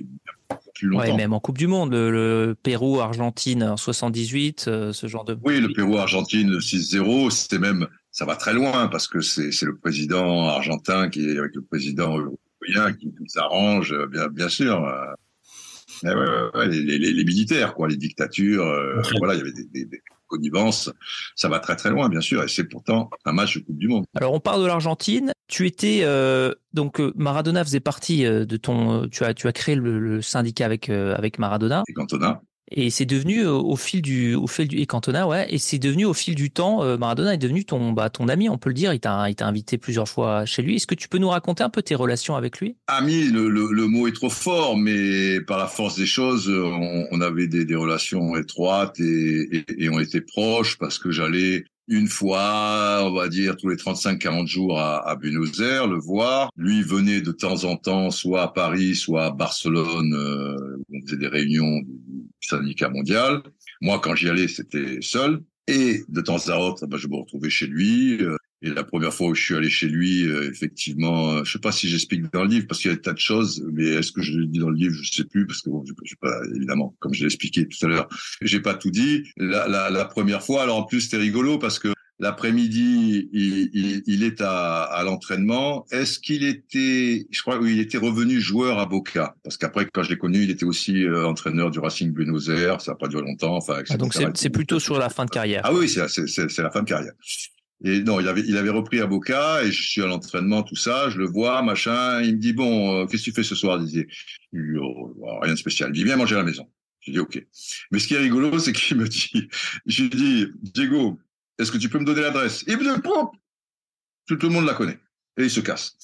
plus longtemps. Ouais, même en Coupe du Monde, le, le Pérou, Argentine en soixante-dix-huit, euh, ce genre de. Oui, le Pérou-Argentine, le six zéro, c'était même, ça va très loin parce que c'est, c'est le président argentin qui est avec le président européen qui, qui s'arrange, bien, bien sûr. Ouais, ouais, ouais, les, les, les militaires, quoi, les dictatures, euh, Okay. Voilà, il y avait des, des, des connivences. Ça va très très loin, bien sûr, et c'est pourtant un match de Coupe du Monde. Alors on parle de l'Argentine. Tu étais euh, donc euh, Maradona faisait partie euh, de ton. Euh, tu as tu as créé le, le syndicat avec euh, avec Maradona. Et Cantona. Et c'est devenu euh, au fil du au fil du et Cantona, ouais. Et c'est devenu au fil du temps. Euh, Maradona est devenu ton bah ton ami, on peut le dire. Il t'a il t'a invité plusieurs fois chez lui. Est-ce que tu peux nous raconter un peu tes relations avec lui? Ami, le, le, le mot est trop fort, mais par la force des choses, on, on avait des, des relations étroites et, et, et on était proches parce que j'allais une fois, on va dire, tous les trente-cinq quarante jours à, à Buenos Aires le voir. Lui venait de temps en temps, soit à Paris, soit à Barcelone, euh, où on faisait des réunions du syndicat mondial. Moi, quand j'y allais, c'était seul. Et de temps à autre, ben, je me retrouvais chez lui. Euh, et la première fois où je suis allé chez lui, euh, effectivement, euh, je sais pas si j'explique dans le livre parce qu'il y a des tas de choses, mais est-ce que je l'ai dit dans le livre, je sais plus parce que bon, je, je sais pas, évidemment, comme je l'ai expliqué tout à l'heure, j'ai pas tout dit. La, la, la première fois, alors en plus c'était rigolo parce que l'après-midi, il, il, il est à, à l'entraînement. Est-ce qu'il était, je crois, oui, il était revenu joueur à Boca parce qu'après, quand je l'ai connu, il était aussi euh, entraîneur du Racing Buenos Aires. Ça n'a pas duré longtemps, enfin. Ah, donc c'est c'est plutôt sur la fin de carrière. Ah oui, c'est c'est c'est la fin de carrière. Et non, il avait, il avait repris à Boca et je suis à l'entraînement, tout ça, je le vois, machin, il me dit, bon, euh, qu'est-ce que tu fais ce soir? Il disait, oh, rien de spécial. Il dit, viens manger à la maison. Je dis, ok. Mais ce qui est rigolo, c'est qu'il me dit, je lui dis, Diego, est-ce que tu peux me donner l'adresse? Il me dit, tout, tout le monde la connaît. Et il se casse.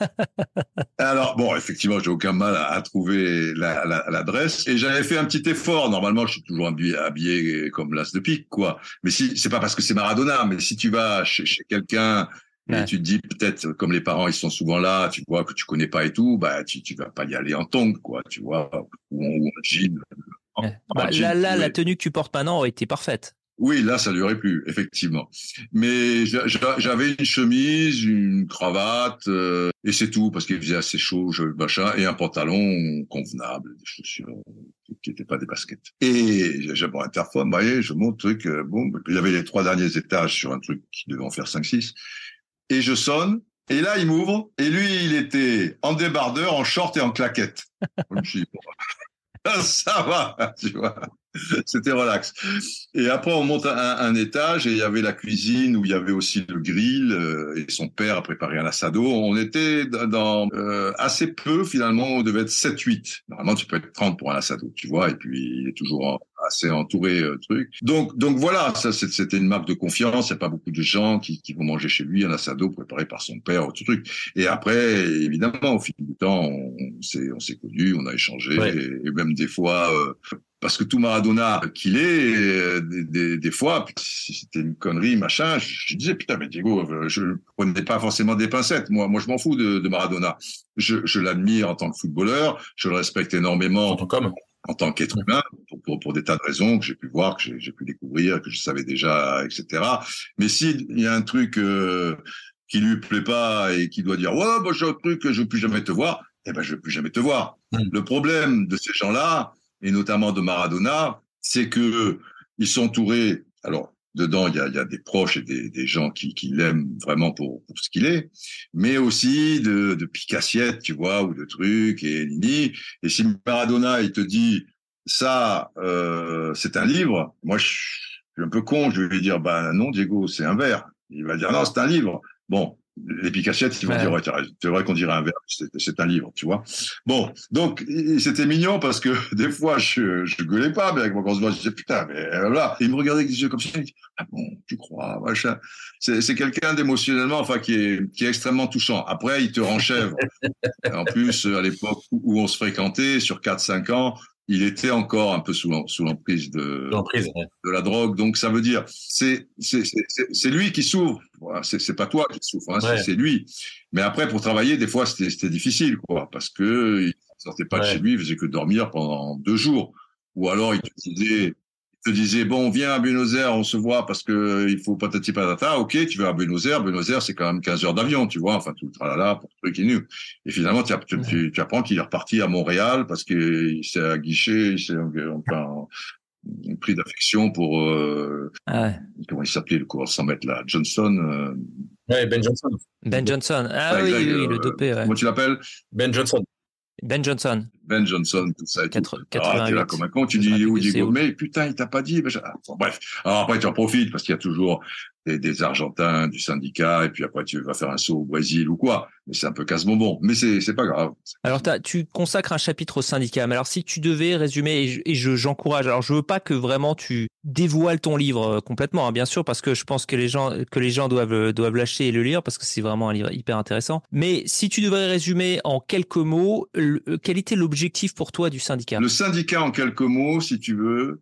Alors, bon, effectivement, j'ai aucun mal à, à trouver la, la, l'adresse. Et j'avais fait un petit effort. Normalement, je suis toujours habillé, habillé comme l'as de pique, quoi. Mais si, c'est pas parce que c'est Maradona, mais si tu vas chez, chez quelqu'un et ouais. tu te dis, peut-être, comme les parents, ils sont souvent là, tu vois, que tu connais pas et tout, bah, tu, tu vas pas y aller en tongs, quoi, tu vois, ou en, ou en jean. En, ouais. bah, en jean, là, là, la tenue que tu portes maintenant aurait été parfaite. Oui, là, ça lui aurait plu, effectivement. Mais j'avais une chemise, une cravate, euh, et c'est tout, parce qu'il faisait assez chaud, je, machin, et un pantalon convenable, des chaussures qui n'étaient pas des baskets. Et j'ai mon interphone, vous voyez, je monte truc, euh, bon, il y avait les trois derniers étages sur un truc qui devait en faire cinq six, et je sonne, et là, il m'ouvre, et lui, il était en débardeur, en short et en claquette. Je me suis dit, bon, ça va, tu vois. C'était relax. Et après, on monte un, un étage et il y avait la cuisine où il y avait aussi le grill euh, et son père a préparé un assado. On était dans euh, assez peu, finalement, on devait être sept huit. Normalement, tu peux être trente pour un assado, tu vois, et puis il est toujours assez entouré euh, truc. Donc, donc voilà, ça c'était une marque de confiance. Il n'y a pas beaucoup de gens qui, qui vont manger chez lui un assado préparé par son père, tout truc. Et après, évidemment, au fil du temps, on, on s'est on s'est connus, on a échangé, ouais. et, et même des fois... Euh, parce que tout Maradona qu'il est, euh, des, des, des fois, si c'était une connerie, machin, je, je disais, putain, mais Diego, je ne prenais pas forcément des pincettes. Moi, moi je m'en fous de, de Maradona. Je, je l'admire en tant que footballeur, je le respecte énormément en tant, comme. en tant qu'être humain, pour, pour, pour des tas de raisons que j'ai pu voir, que j'ai, j'ai pu découvrir, que je savais déjà, et cetera. Mais s'il y a un truc euh, qui lui plaît pas et qui doit dire, ouais, bah, j'ai un truc que je veux plus jamais te voir, eh ben, je veux plus jamais te voir. Mmh. Le problème de ces gens-là, et notamment de Maradona, c'est que ils sont entourés. Alors dedans, il y a, il y a des proches et des, des gens qui, qui l'aiment vraiment pour, pour ce qu'il est, mais aussi de, de pique-assiettes, tu vois, ou de trucs et nini. Et si Maradona il te dit ça, euh, c'est un livre, moi je suis un peu con, je vais lui dire bah non Diego, c'est un verre. Il va dire non, c'est un livre. Bon. Les pique-assiettes, ils vont ouais. dire, ouais, c'est vrai qu'on dirait un verre, c'est, c'est un livre, tu vois. Bon, donc, c'était mignon parce que des fois, je, je gueulais pas, mais avec mon grand-père, je disais, putain, mais voilà. Et il me regardait avec des yeux comme ça, il dit, ah bon, tu crois, machin. C'est, c'est quelqu'un d'émotionnellement, enfin, qui est, qui est extrêmement touchant. Après, il te renchèvre. En plus, à l'époque où on se fréquentait, sur quatre cinq ans, il était encore un peu sous, sous l'emprise de, l'emprise, ouais. de la drogue. Donc, ça veut dire, c'est, c'est, c'est, c'est lui qui souffre. Voilà, c'est, c'est pas toi qui souffre, hein, ouais. c'est, c'est lui. Mais après, pour travailler, des fois, c'était, c'était difficile, quoi, parce que il sortait pas ouais. de chez lui, il faisait que dormir pendant deux jours. Ou alors, il te disait, il te disait, bon, viens à Buenos Aires, on se voit parce que il faut patati patata. Ok, tu vas à Buenos Aires. Buenos Aires, c'est quand même quinze heures d'avion, tu vois. Enfin, tout le tralala pour le truc est nul. Et finalement, tu, tu, tu, tu apprends qu'il est reparti à Montréal parce qu'il s'est aguiché, il s'est enfin pris d'affection pour euh, ah ouais. Comment il s'appelait le coureur cent mètres là, Johnson. Euh... Ouais, Ben Johnson. Ben Johnson. Ah ouais, oui, Greg, oui, euh, le dopé. Ouais. Comment tu l'appelles? Ben Johnson. Ben Johnson. Ben Johnson, tout ça et quatre, tout. quatre-vingt-huit. Ah, t'es là comme un con, tu dis où Diego, mais putain, il t'a pas dit. Ben, je... enfin, bref. Alors après, tu en profites parce qu'il y a toujours des, des Argentins du syndicat et puis après, tu vas faire un saut au Brésil ou quoi. Mais c'est un peu casse-bonbon. Mais c'est, c'est pas grave. Alors, t'as, tu consacres un chapitre au syndicat. Mais alors, si tu devais résumer, et, je, et je, j'encourage, alors je veux pas que vraiment tu dévoiles ton livre complètement, hein, bien sûr, parce que je pense que les gens, que les gens doivent, doivent l'acheter et le lire parce que c'est vraiment un livre hyper intéressant. Mais si tu devrais résumer en quelques mots, le, quel était l'objectif pour toi du syndicat? Le syndicat, en quelques mots, si tu veux,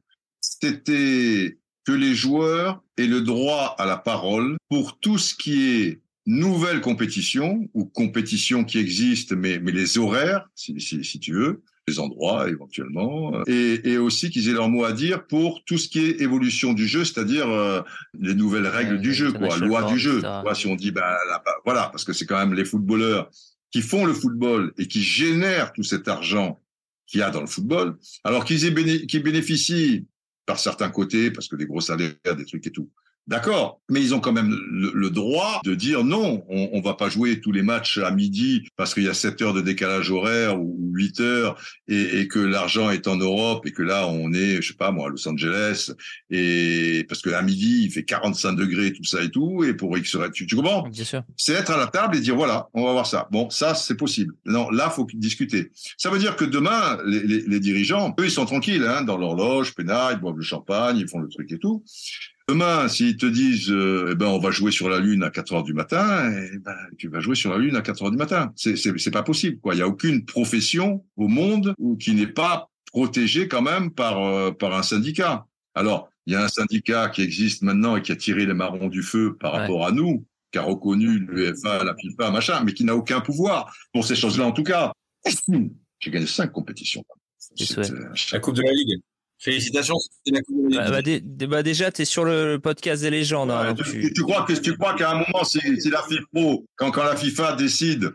c'était que les joueurs aient le droit à la parole pour tout ce qui est nouvelle compétition ou compétition qui existe, mais, mais les horaires, si, si, si tu veux, les endroits éventuellement, et, et aussi qu'ils aient leur mot à dire pour tout ce qui est évolution du jeu, c'est-à-dire euh, les nouvelles règles ouais, du jeu, quoi, loi du jeu. Quoi, si on dit, bah, là, bah, voilà, parce que c'est quand même les footballeurs qui font le football et qui génèrent tout cet argent qu'il y a dans le football, alors qu'ils aient béné- qu'ils bénéficient par certains côtés, parce que des gros salaires, des trucs et tout. D'accord, mais ils ont quand même le, le droit de dire non, on, on va pas jouer tous les matchs à midi parce qu'il y a sept heures de décalage horaire ou huit heures et, et que l'argent est en Europe et que là on est, je sais pas moi, à Los Angeles et parce que à midi il fait quarante-cinq degrés tout ça et tout et pour X tu, tu comprends ? Bien sûr. C'est être à la table et dire voilà, on va voir ça. Bon, ça c'est possible. Non, là faut discuter. Ça veut dire que demain les, les, les dirigeants, eux ils sont tranquilles hein, dans leur loge, peinard, ils boivent le champagne, ils font le truc et tout. Demain, s'ils te disent, euh, eh ben, on va jouer sur la Lune à quatre heures du matin, eh ben, tu vas jouer sur la Lune à quatre heures du matin. C'est, c'est, c'est pas possible, quoi. Il y a aucune profession au monde où, qui n'est pas protégée quand même par, euh, par un syndicat. Alors, il y a un syndicat qui existe maintenant et qui a tiré les marrons du feu par ouais. rapport à nous, qui a reconnu l'UEFA, la FIFA, machin, mais qui n'a aucun pouvoir pour ces choses-là, en tout cas. J'ai gagné cinq compétitions. C'est, euh, la Coupe de la Ligue. Félicitations, c'était la Coupe de la Ligue. Bah, dé, bah déjà, tu es sur le podcast des légendes. Ouais, hein, tu, tu... tu, crois que, tu crois qu'à un moment, si, si la FIFA, quand, quand la FIFA décide,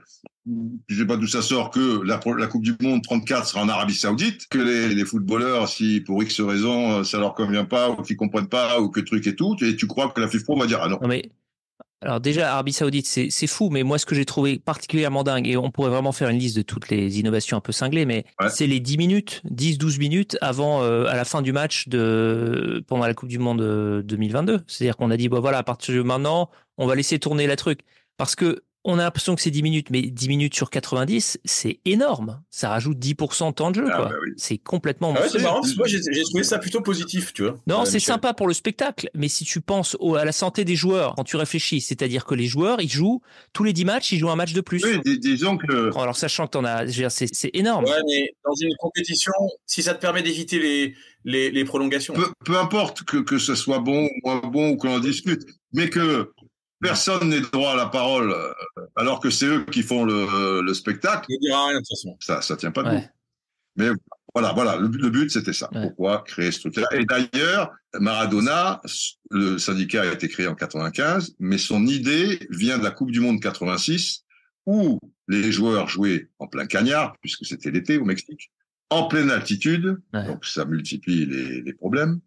je sais pas d'où ça sort, que la, la Coupe du Monde trente-quatre sera en Arabie Saoudite, que les, les footballeurs, si pour X raison, ça leur convient pas, ou qu'ils comprennent pas, ou que truc et tout, et tu crois que la FIFA va dire ah non. Non mais... Alors déjà, Arabie Saoudite, c'est, c'est fou, mais moi, ce que j'ai trouvé particulièrement dingue, et on pourrait vraiment faire une liste de toutes les innovations un peu cinglées, mais ouais. c'est les dix minutes, dix douze minutes avant, euh, à la fin du match de pendant la Coupe du Monde deux mille vingt-deux. C'est-à-dire qu'on a dit, bah voilà, à partir de maintenant, on va laisser tourner la truc. Parce que on a l'impression que c'est dix minutes, mais dix minutes sur quatre-vingt-dix, c'est énorme. Ça rajoute dix pour cent de temps de jeu, ah, quoi. Bah oui. C'est complètement ah ouais, c'est marrant, moi j'ai, j'ai trouvé ça plutôt positif, tu vois. Non, euh, c'est Michel. sympa pour le spectacle, mais si tu penses au, à la santé des joueurs, quand tu réfléchis, c'est-à-dire que les joueurs, ils jouent tous les dix matchs, ils jouent un match de plus. Oui, dis, disons que... Alors, sachant que t'en as, je veux dire, c'est, c'est énorme. Ouais, mais dans une compétition, si ça te permet d'éviter les, les, les prolongations. Peu, peu importe que, que ce soit bon ou moins bon ou qu'on en discute, mais que personne n'ait droit à la parole, alors que c'est eux qui font le, le spectacle. Ne dira rien de toute façon. Ça, ça tient pas debout. Ouais. Mais voilà, voilà, le, le but c'était ça. Ouais. Pourquoi créer ce truc-là ? Et d'ailleurs, Maradona, le syndicat a été créé en quatre-vingt-quinze, mais son idée vient de la Coupe du Monde quatre-vingt-six, où les joueurs jouaient en plein cagnard, puisque c'était l'été au Mexique, en pleine altitude, ouais. donc ça multiplie les, les problèmes,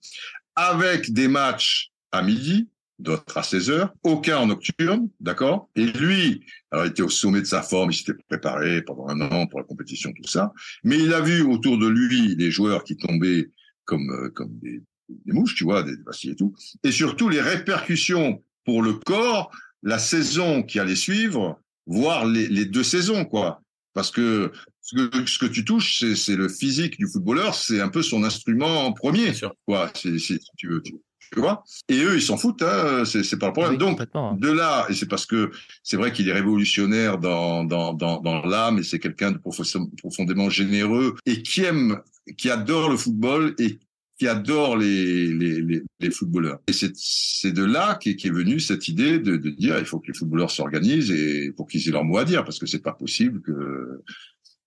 avec des matchs à midi, d'autres à seize heures, aucun en nocturne, d'accord ? Et lui, alors il était au sommet de sa forme, il s'était préparé pendant un an pour la compétition, tout ça, mais il a vu autour de lui les joueurs qui tombaient comme euh, comme des, des mouches, tu vois, des, des vacilles et tout, et surtout les répercussions pour le corps, la saison qui allait suivre, voire les, les deux saisons, quoi. Parce que ce que, ce que tu touches, c'est, c'est le physique du footballeur, c'est un peu son instrument premier, quoi, si, si, si tu veux. Tu Tu vois ? Et eux, ils s'en foutent, hein, c'est, c'est pas le problème. Oui, donc, de là, et c'est parce que c'est vrai qu'il est révolutionnaire dans, dans, dans, dans l'âme, et c'est quelqu'un de profondément généreux, et qui aime, qui adore le football, et qui adore les, les, les, les footballeurs. Et c'est, c'est de là qu'est, qu'est venue cette idée de, de dire, il faut que les footballeurs s'organisent, et pour qu'ils aient leur mot à dire, parce que c'est pas possible que,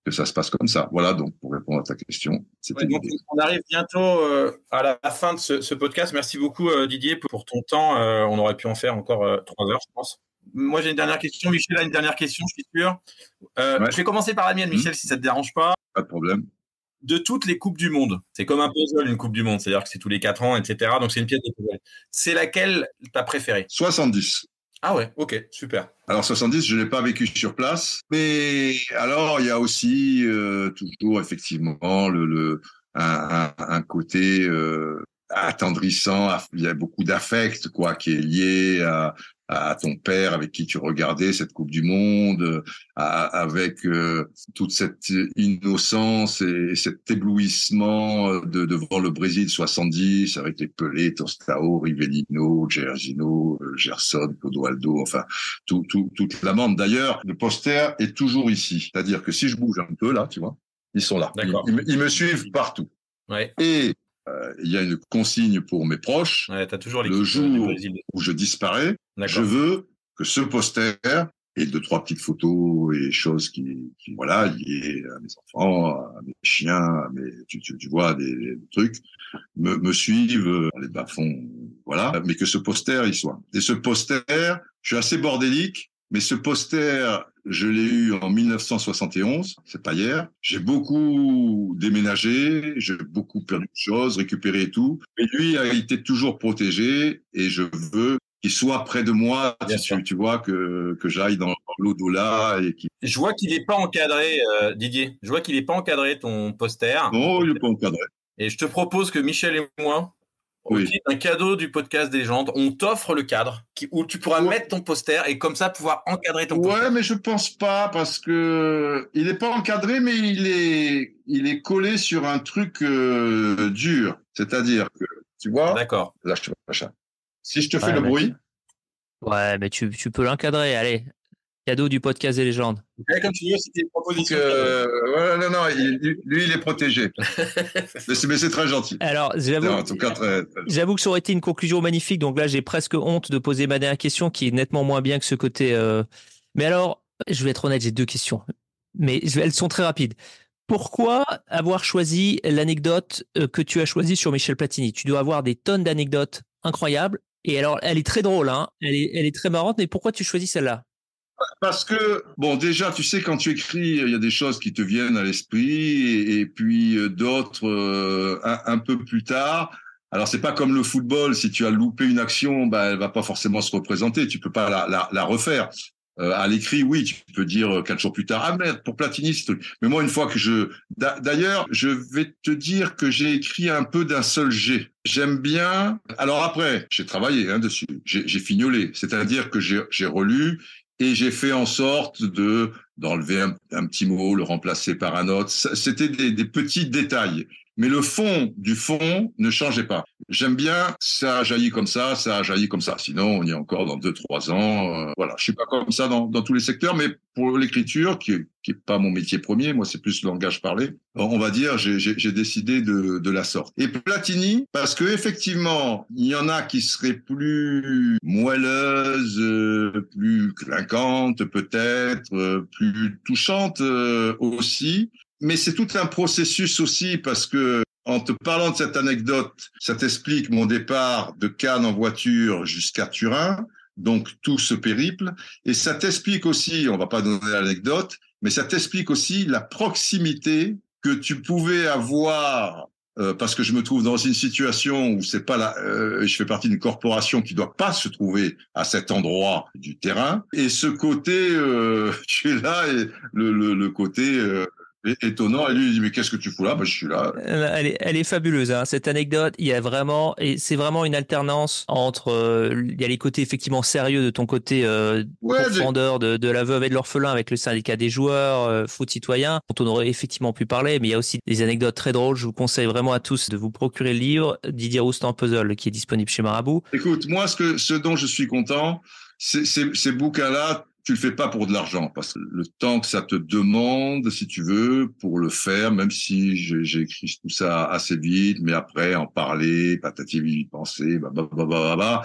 que ça se passe comme ça. Voilà, donc pour répondre à ta question, c'était Ouais, donc, l'idée. on arrive bientôt euh, à la fin de ce, ce podcast. Merci beaucoup euh, Didier pour ton temps. Euh, on aurait pu en faire encore euh, trois heures, je pense. Moi, j'ai une dernière question. Michel a une dernière question, je suis sûr. Euh, Ouais. Je vais commencer par la mienne, Michel, Mmh. si ça te dérange pas. Pas de problème. De toutes les coupes du monde, c'est comme un puzzle, une coupe du monde, c'est-à-dire que c'est tous les quatre ans, et cetera. Donc c'est une pièce de puzzle. C'est laquelle t'as préférée? soixante-dix. Ah ouais, ok, super. Alors soixante-dix, je l'ai pas vécu sur place, mais alors il y a aussi euh, toujours effectivement le, le un, un, un côté euh, attendrissant. Il y a beaucoup d'affect quoi qui est lié à, à ton père avec qui tu regardais cette Coupe du Monde, à, avec euh, toute cette innocence et cet éblouissement de devant le Brésil soixante-dix avec les Pelé, Tostao, Rivellino, Gergino, Gerson, Clodoaldo, enfin tout, tout, toute la bande. D'ailleurs, le poster est toujours ici. C'est-à-dire que si je bouge un peu, là, tu vois, ils sont là. Ils, ils, me, ils me suivent partout. Ouais. Et euh, il y a une consigne pour mes proches. Ouais, t'as toujours le jour où je disparais, je veux que ce poster et deux, trois petites photos et choses qui, qui voilà, liées à mes enfants, à mes chiens, à mes, tu, tu, tu vois, des, des trucs, me, me suivent dans les bas-fonds, voilà, mais que ce poster, il soit. Et ce poster, je suis assez bordélique, mais ce poster, je l'ai eu en mille neuf cent soixante et onze, c'est pas hier. J'ai beaucoup déménagé, j'ai beaucoup perdu de choses, récupéré et tout. Mais lui a été toujours protégé et je veux qu'il soit près de moi, tu, tu vois, que, que j'aille dans, dans l'au-delà. Et qu'il... Je vois qu'il n'est pas encadré, euh, Didier. Je vois qu'il n'est pas encadré, ton poster. Non, il n'est pas encadré. Et je te propose que Michel et moi, au oui. titre d'un cadeau du podcast des légendes, on t'offre le cadre qui, où tu pourras ouais. mettre ton poster et comme ça pouvoir encadrer ton ouais, poster. Ouais, mais je pense pas parce que il n'est pas encadré, mais il est, il est collé sur un truc euh, dur. C'est-à-dire que, tu vois, d'accord. Là, je te machin. Si je te fais ouais, le mais bruit. Tu... Ouais, mais tu, tu peux l'encadrer. Allez, cadeau du podcast des légendes. Ouais, comme tu veux, c'était une proposition. Euh, ouais, non, non, il, lui, il est protégé. mais, c'est, mais c'est très gentil. Alors, j'avoue, non, en tout cas, très, très... j'avoue que ça aurait été une conclusion magnifique. Donc là, j'ai presque honte de poser ma dernière question qui est nettement moins bien que ce côté. Euh... Mais alors, je vais être honnête, j'ai deux questions. Mais elles sont très rapides. Pourquoi avoir choisi l'anecdote que tu as choisie sur Michel Platini? Tu dois avoir des tonnes d'anecdotes incroyables. Et alors, elle est très drôle, hein. Elle est, elle est très marrante. Mais pourquoi tu choisis celle-là? Parce que, bon, déjà, tu sais, quand tu écris, il y a des choses qui te viennent à l'esprit et, et puis euh, d'autres euh, un, un peu plus tard. Alors, c'est pas comme le football. Si tu as loupé une action, bah, elle va pas forcément se représenter. Tu peux pas la, la, la refaire. Euh, à l'écrit, oui, tu peux dire quatre jours plus tard, ah merde, pour Platini, ce truc. Mais moi, une fois que je... D'ailleurs, je vais te dire que j'ai écrit un peu d'un seul jet. J'aime bien... Alors après, j'ai travaillé hein, dessus. J'ai, j'ai fignolé. C'est-à-dire que j'ai, j'ai relu et j'ai fait en sorte de d'enlever un, un petit mot, le remplacer par un autre. C'était des, des petits détails. Mais le fond du fond ne changeait pas. J'aime bien, ça a jailli comme ça, ça a jailli comme ça. Sinon, on y est encore dans deux, trois ans. Euh, voilà, je suis pas comme ça dans, dans tous les secteurs, mais pour l'écriture, qui est, qui est pas mon métier premier, moi c'est plus le langage parlé. On va dire, j'ai, j'ai, j'ai décidé de, de la sorte. Et Platini, parce que effectivement, il y en a qui seraient plus moelleuses, euh, plus clinquantes peut-être, euh, plus touchantes euh, aussi. Mais c'est tout un processus aussi parce que en te parlant de cette anecdote, ça t'explique mon départ de Cannes en voiture jusqu'à Turin, donc tout ce périple. Et ça t'explique aussi, on va pas donner l'anecdote, mais ça t'explique aussi la proximité que tu pouvais avoir euh, parce que je me trouve dans une situation où c'est pas la, euh, je fais partie d'une corporation qui doit pas se trouver à cet endroit du terrain. Et ce côté, euh, tu es là et le, le, le côté euh, étonnant. Et lui, il dit, mais qu'est-ce que tu fous là? Ben, je suis là. Elle est, elle est fabuleuse, hein, cette anecdote. Il y a vraiment, et c'est vraiment une alternance entre, euh, il y a les côtés effectivement sérieux de ton côté, euh, ouais, profondeur de, de la veuve et de l'orphelin avec le syndicat des joueurs, euh, foot citoyen, dont on aurait effectivement pu parler, mais il y a aussi des anecdotes très drôles. Je vous conseille vraiment à tous de vous procurer le livre Didier Roustan Puzzle, qui est disponible chez Marabout. Écoute, moi, ce que, ce dont je suis content, c'est, c'est, ces bouquins-là, tu le fais pas pour de l'argent, parce que le temps que ça te demande, si tu veux, pour le faire, même si j'ai, j'ai écrit tout ça assez vite, mais après en parler, patati y penser, bah, bah, bah, bah, bah, bah.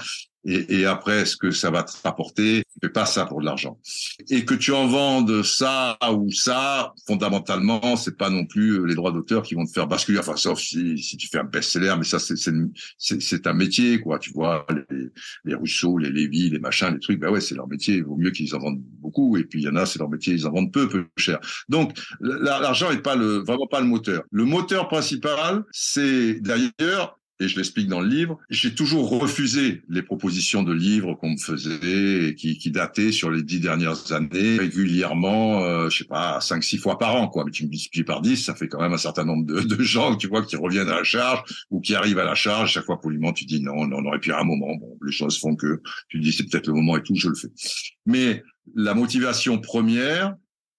et, et après, ce que ça va te rapporter, tu fais pas ça pour de l'argent. Et que tu en vendes ça ou ça, fondamentalement, c'est pas non plus les droits d'auteur qui vont te faire basculer. Enfin, sauf si, si tu fais un best-seller, mais ça, c'est, c'est, c'est, c'est un métier, quoi. Tu vois, les, les Rousseau, les Lévy, les machins, les trucs, ben ouais, c'est leur métier. Il vaut mieux qu'ils en vendent beaucoup. Et puis, il y en a, c'est leur métier, ils en vendent peu, peu cher. Donc, l'argent est pas le, vraiment pas le moteur. Le moteur principal, c'est d'ailleurs, et je l'explique dans le livre, j'ai toujours refusé les propositions de livres qu'on me faisait et qui, qui dataient sur les dix dernières années, régulièrement, euh, je sais pas, cinq, six fois par an, quoi. Mais tu me multiplies par dix, ça fait quand même un certain nombre de, de gens, tu vois, qui reviennent à la charge ou qui arrivent à la charge. Chaque fois, poliment, tu dis non, non, non. Et puis à un moment, bon, les choses font que tu dis c'est peut-être le moment et tout, je le fais. Mais la motivation première,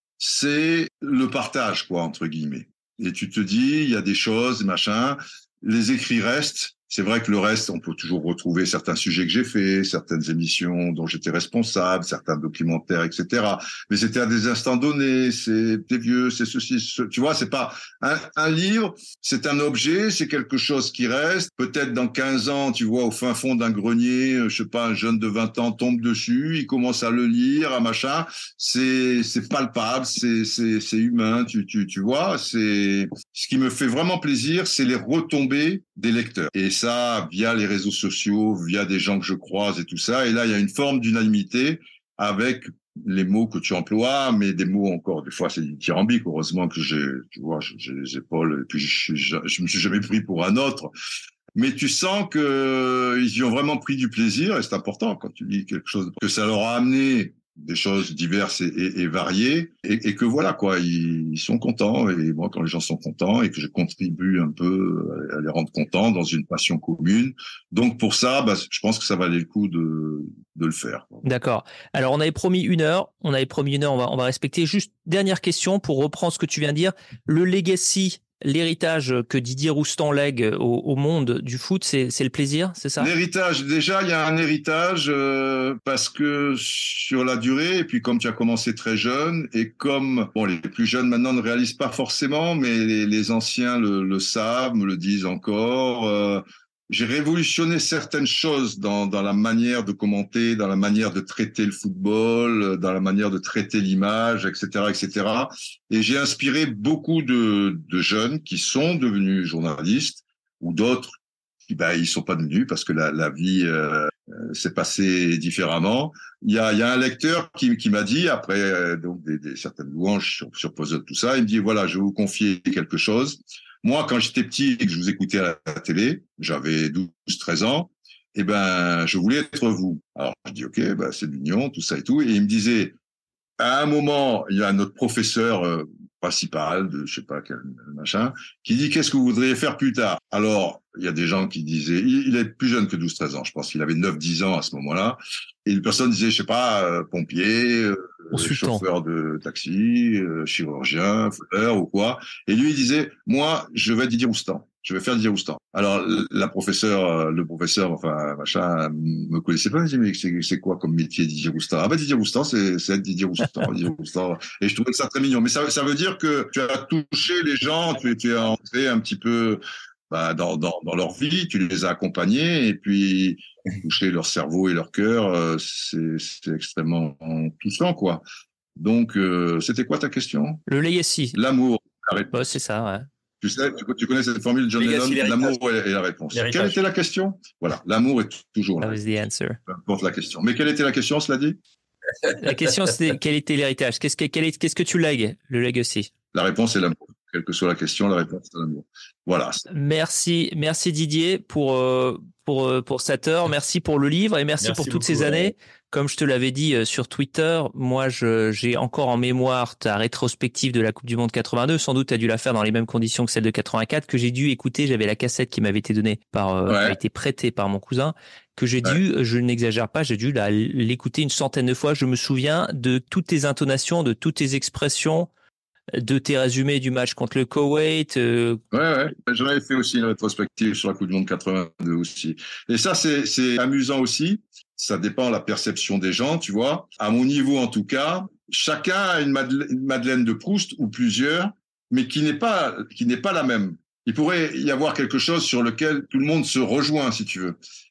c'est le partage, quoi, entre guillemets. Et tu te dis, il y a des choses, machin, les écrits restent. C'est vrai que le reste, on peut toujours retrouver certains sujets que j'ai faits, certaines émissions dont j'étais responsable, certains documentaires, et cetera. Mais c'était à des instants donnés, c'est des vieux, c'est ceci, ce, tu vois, c'est pas un, un livre, c'est un objet, c'est quelque chose qui reste. Peut-être dans quinze ans, tu vois, au fin fond d'un grenier, je sais pas, un jeune de vingt ans tombe dessus, il commence à le lire, à machin. C'est, c'est palpable, c'est, c'est, c'est humain, tu, tu, tu vois. C'est, ce qui me fait vraiment plaisir, c'est les retombées des lecteurs. Et ça, via les réseaux sociaux, via des gens que je croise et tout ça. Et là, il y a une forme d'unanimité avec les mots que tu emploies, mais des mots encore, des fois, c'est dithyrambique. Heureusement que j'ai, tu vois, j'ai les épaules, et puis je, je, je me suis jamais pris pour un autre. Mais tu sens que ils y ont vraiment pris du plaisir, et c'est important quand tu lis quelque chose, que ça leur a amené des choses diverses et, et, et variées, et, et que voilà, quoi, ils, ils sont contents. Et moi, quand les gens sont contents et que je contribue un peu à les rendre contents dans une passion commune, donc pour ça, bah, je pense que ça valait le coup de, de le faire. D'accord. Alors, on avait promis une heure. On avait promis une heure. On va, on va respecter. Juste dernière question pour reprendre ce que tu viens de dire. Le legacy, l'héritage que Didier Roustan lègue au, au monde du foot, c'est, c'est le plaisir, c'est ça? L'héritage, déjà, il y a un héritage euh, parce que sur la durée, et puis comme tu as commencé très jeune, et comme bon, les plus jeunes maintenant ne réalisent pas forcément, mais les, les anciens le, le savent, me le disent encore. Euh, j'ai révolutionné certaines choses dans, dans la manière de commenter, dans la manière de traiter le football, dans la manière de traiter l'image, et cetera, et cetera. Et j'ai inspiré beaucoup de, de jeunes qui sont devenus journalistes ou d'autres qui, ben, ils sont pas devenus parce que la, la vie euh, s'est passée différemment. Il y a, il y a un lecteur qui, qui m'a dit après euh, donc des, des certaines louanges sur, sur Puzzle, tout ça, il me dit voilà, je vais vous confier quelque chose. Moi, quand j'étais petit et que je vous écoutais à la télé, j'avais douze, treize ans, et ben, je voulais être vous. Alors, je dis, OK, ben, c'est mignon, tout ça et tout. Et il me disait, à un moment, il y a notre professeur euh, principal de je sais pas quel machin, qui dit, qu'est-ce que vous voudriez faire plus tard? Alors, il y a des gens qui disaient, il, il est plus jeune que douze, treize ans, je pense qu'il avait neuf, dix ans à ce moment-là. Et une personne disait, je sais pas, euh, pompier, euh, chauffeur de taxi, euh, chirurgien, fleur ou quoi. Et lui, il disait, moi, je vais être Didier Roustan. Je vais faire Didier Roustan. Alors, la professeure, le professeur, enfin, machin, me connaissait pas. Il me dit, mais c'est, c'est quoi comme métier, Didier Roustan? Ah, ben, Didier Roustan, c'est, c'est être Didier Roustan, Didier Roustan. Et je trouvais ça très mignon. Mais ça, ça veut dire que tu as touché les gens, tu, tu es entré un petit peu, bah, dans, dans, dans leur vie, tu les as accompagnés, et puis, toucher leur cerveau et leur cœur, c'est, c'est extrêmement touchant, quoi. Donc, euh, c'était quoi ta question? Le legacy. L'amour. Ouais, c'est ça, ouais. Tu sais, tu, tu connais cette formule de John Lennon, l'amour est, est la réponse. L'héritage. Quelle était la question? Voilà, l'amour est toujours là. That was the answer. Peu importe la question. Mais quelle était la question, cela dit? La question, c'était quel était l'héritage? Qu'est-ce que, quel est, qu'est-ce que tu lègues, le legacy? La réponse est l'amour. Quelle que soit la question, la réponse est l'amour. Voilà. Merci, merci Didier pour euh, pour pour cette heure. Merci pour le livre et merci, merci pour toutes beaucoup, ces années. Ouais. Comme je te l'avais dit euh, sur Twitter, moi je, j'ai encore en mémoire ta rétrospective de la Coupe du Monde quatre-vingt-deux. Sans doute tu as dû la faire dans les mêmes conditions que celle de quatre-vingt-quatre, que j'ai dû écouter. J'avais la cassette qui m'avait été donnée par, euh, ouais. a été prêtée par mon cousin, que j'ai ouais. dû, je n'exagère pas, j'ai dû la, l'écouter une centaine de fois. Je me souviens de toutes tes intonations, de toutes tes expressions, de tes résumés du match contre le Koweït. Euh... Ouais, ouais. J'en avais fait aussi une rétrospective sur la Coupe du Monde quatre-vingt-deux aussi. Et ça, c'est, c'est amusant aussi. Ça dépend de la perception des gens, tu vois. À mon niveau, en tout cas, chacun a une Madeleine, une Madeleine de Proust ou plusieurs, mais qui n'est pas, qui n'est pas la même. Il pourrait y avoir quelque chose sur lequel tout le monde se rejoint, si tu veux.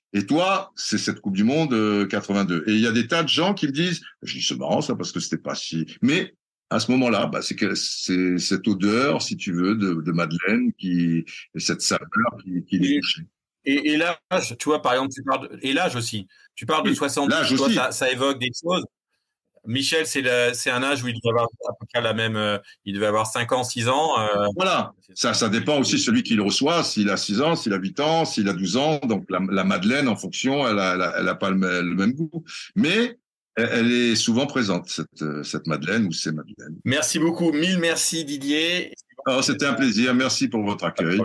Et toi, c'est cette Coupe du Monde euh, quatre-vingt-deux. Et il y a des tas de gens qui me disent, je dis c'est marrant ça parce que c'était pas si. Mais à ce moment-là, bah, c'est que c'est cette odeur, si tu veux, de, de Madeleine qui, et cette saveur qui, qui les touchait. Et, et l'âge, tu vois, par exemple, tu parles de, et l'âge aussi. Tu parles oui, de soixante, l'âge toi, aussi. Ça, ça évoque des choses. Michel, c'est, le, c'est un âge où il devait avoir à peu près la même, euh, il devait avoir cinq ans, six ans. Euh, voilà, ça, ça dépend aussi celui qui le reçoit, s'il a six ans, s'il a huit ans, s'il a douze ans. Donc la, la Madeleine, en fonction, elle a, elle a, elle a pas le, le même goût. Mais elle, elle est souvent présente, cette, cette Madeleine ou ces Madeleines. Merci beaucoup, mille merci Didier. Alors, c'était un plaisir, merci pour votre accueil.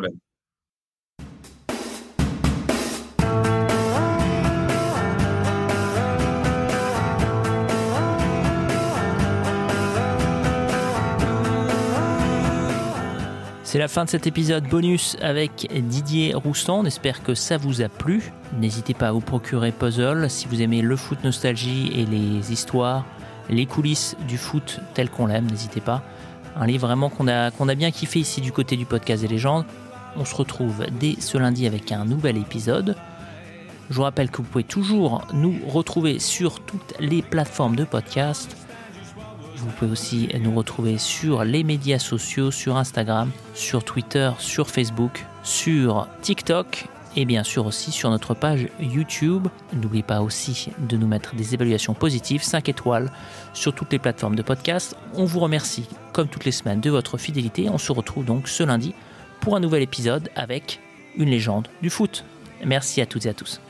C'est la fin de cet épisode bonus avec Didier Roustan. On espère que ça vous a plu. N'hésitez pas à vous procurer Puzzle si vous aimez le foot nostalgie et les histoires, les coulisses du foot tel qu'on l'aime. N'hésitez pas. Un livre vraiment qu'on a, qu'on a bien kiffé ici du côté du podcast des légendes. On se retrouve dès ce lundi avec un nouvel épisode. Je vous rappelle que vous pouvez toujours nous retrouver sur toutes les plateformes de podcast. Vous pouvez aussi nous retrouver sur les médias sociaux, sur Instagram, sur Twitter, sur Facebook, sur TikTok et bien sûr aussi sur notre page YouTube. N'oubliez pas aussi de nous mettre des évaluations positives, cinq étoiles, sur toutes les plateformes de podcast. On vous remercie, comme toutes les semaines, de votre fidélité. On se retrouve donc ce lundi pour un nouvel épisode avec une légende du foot. Merci à toutes et à tous.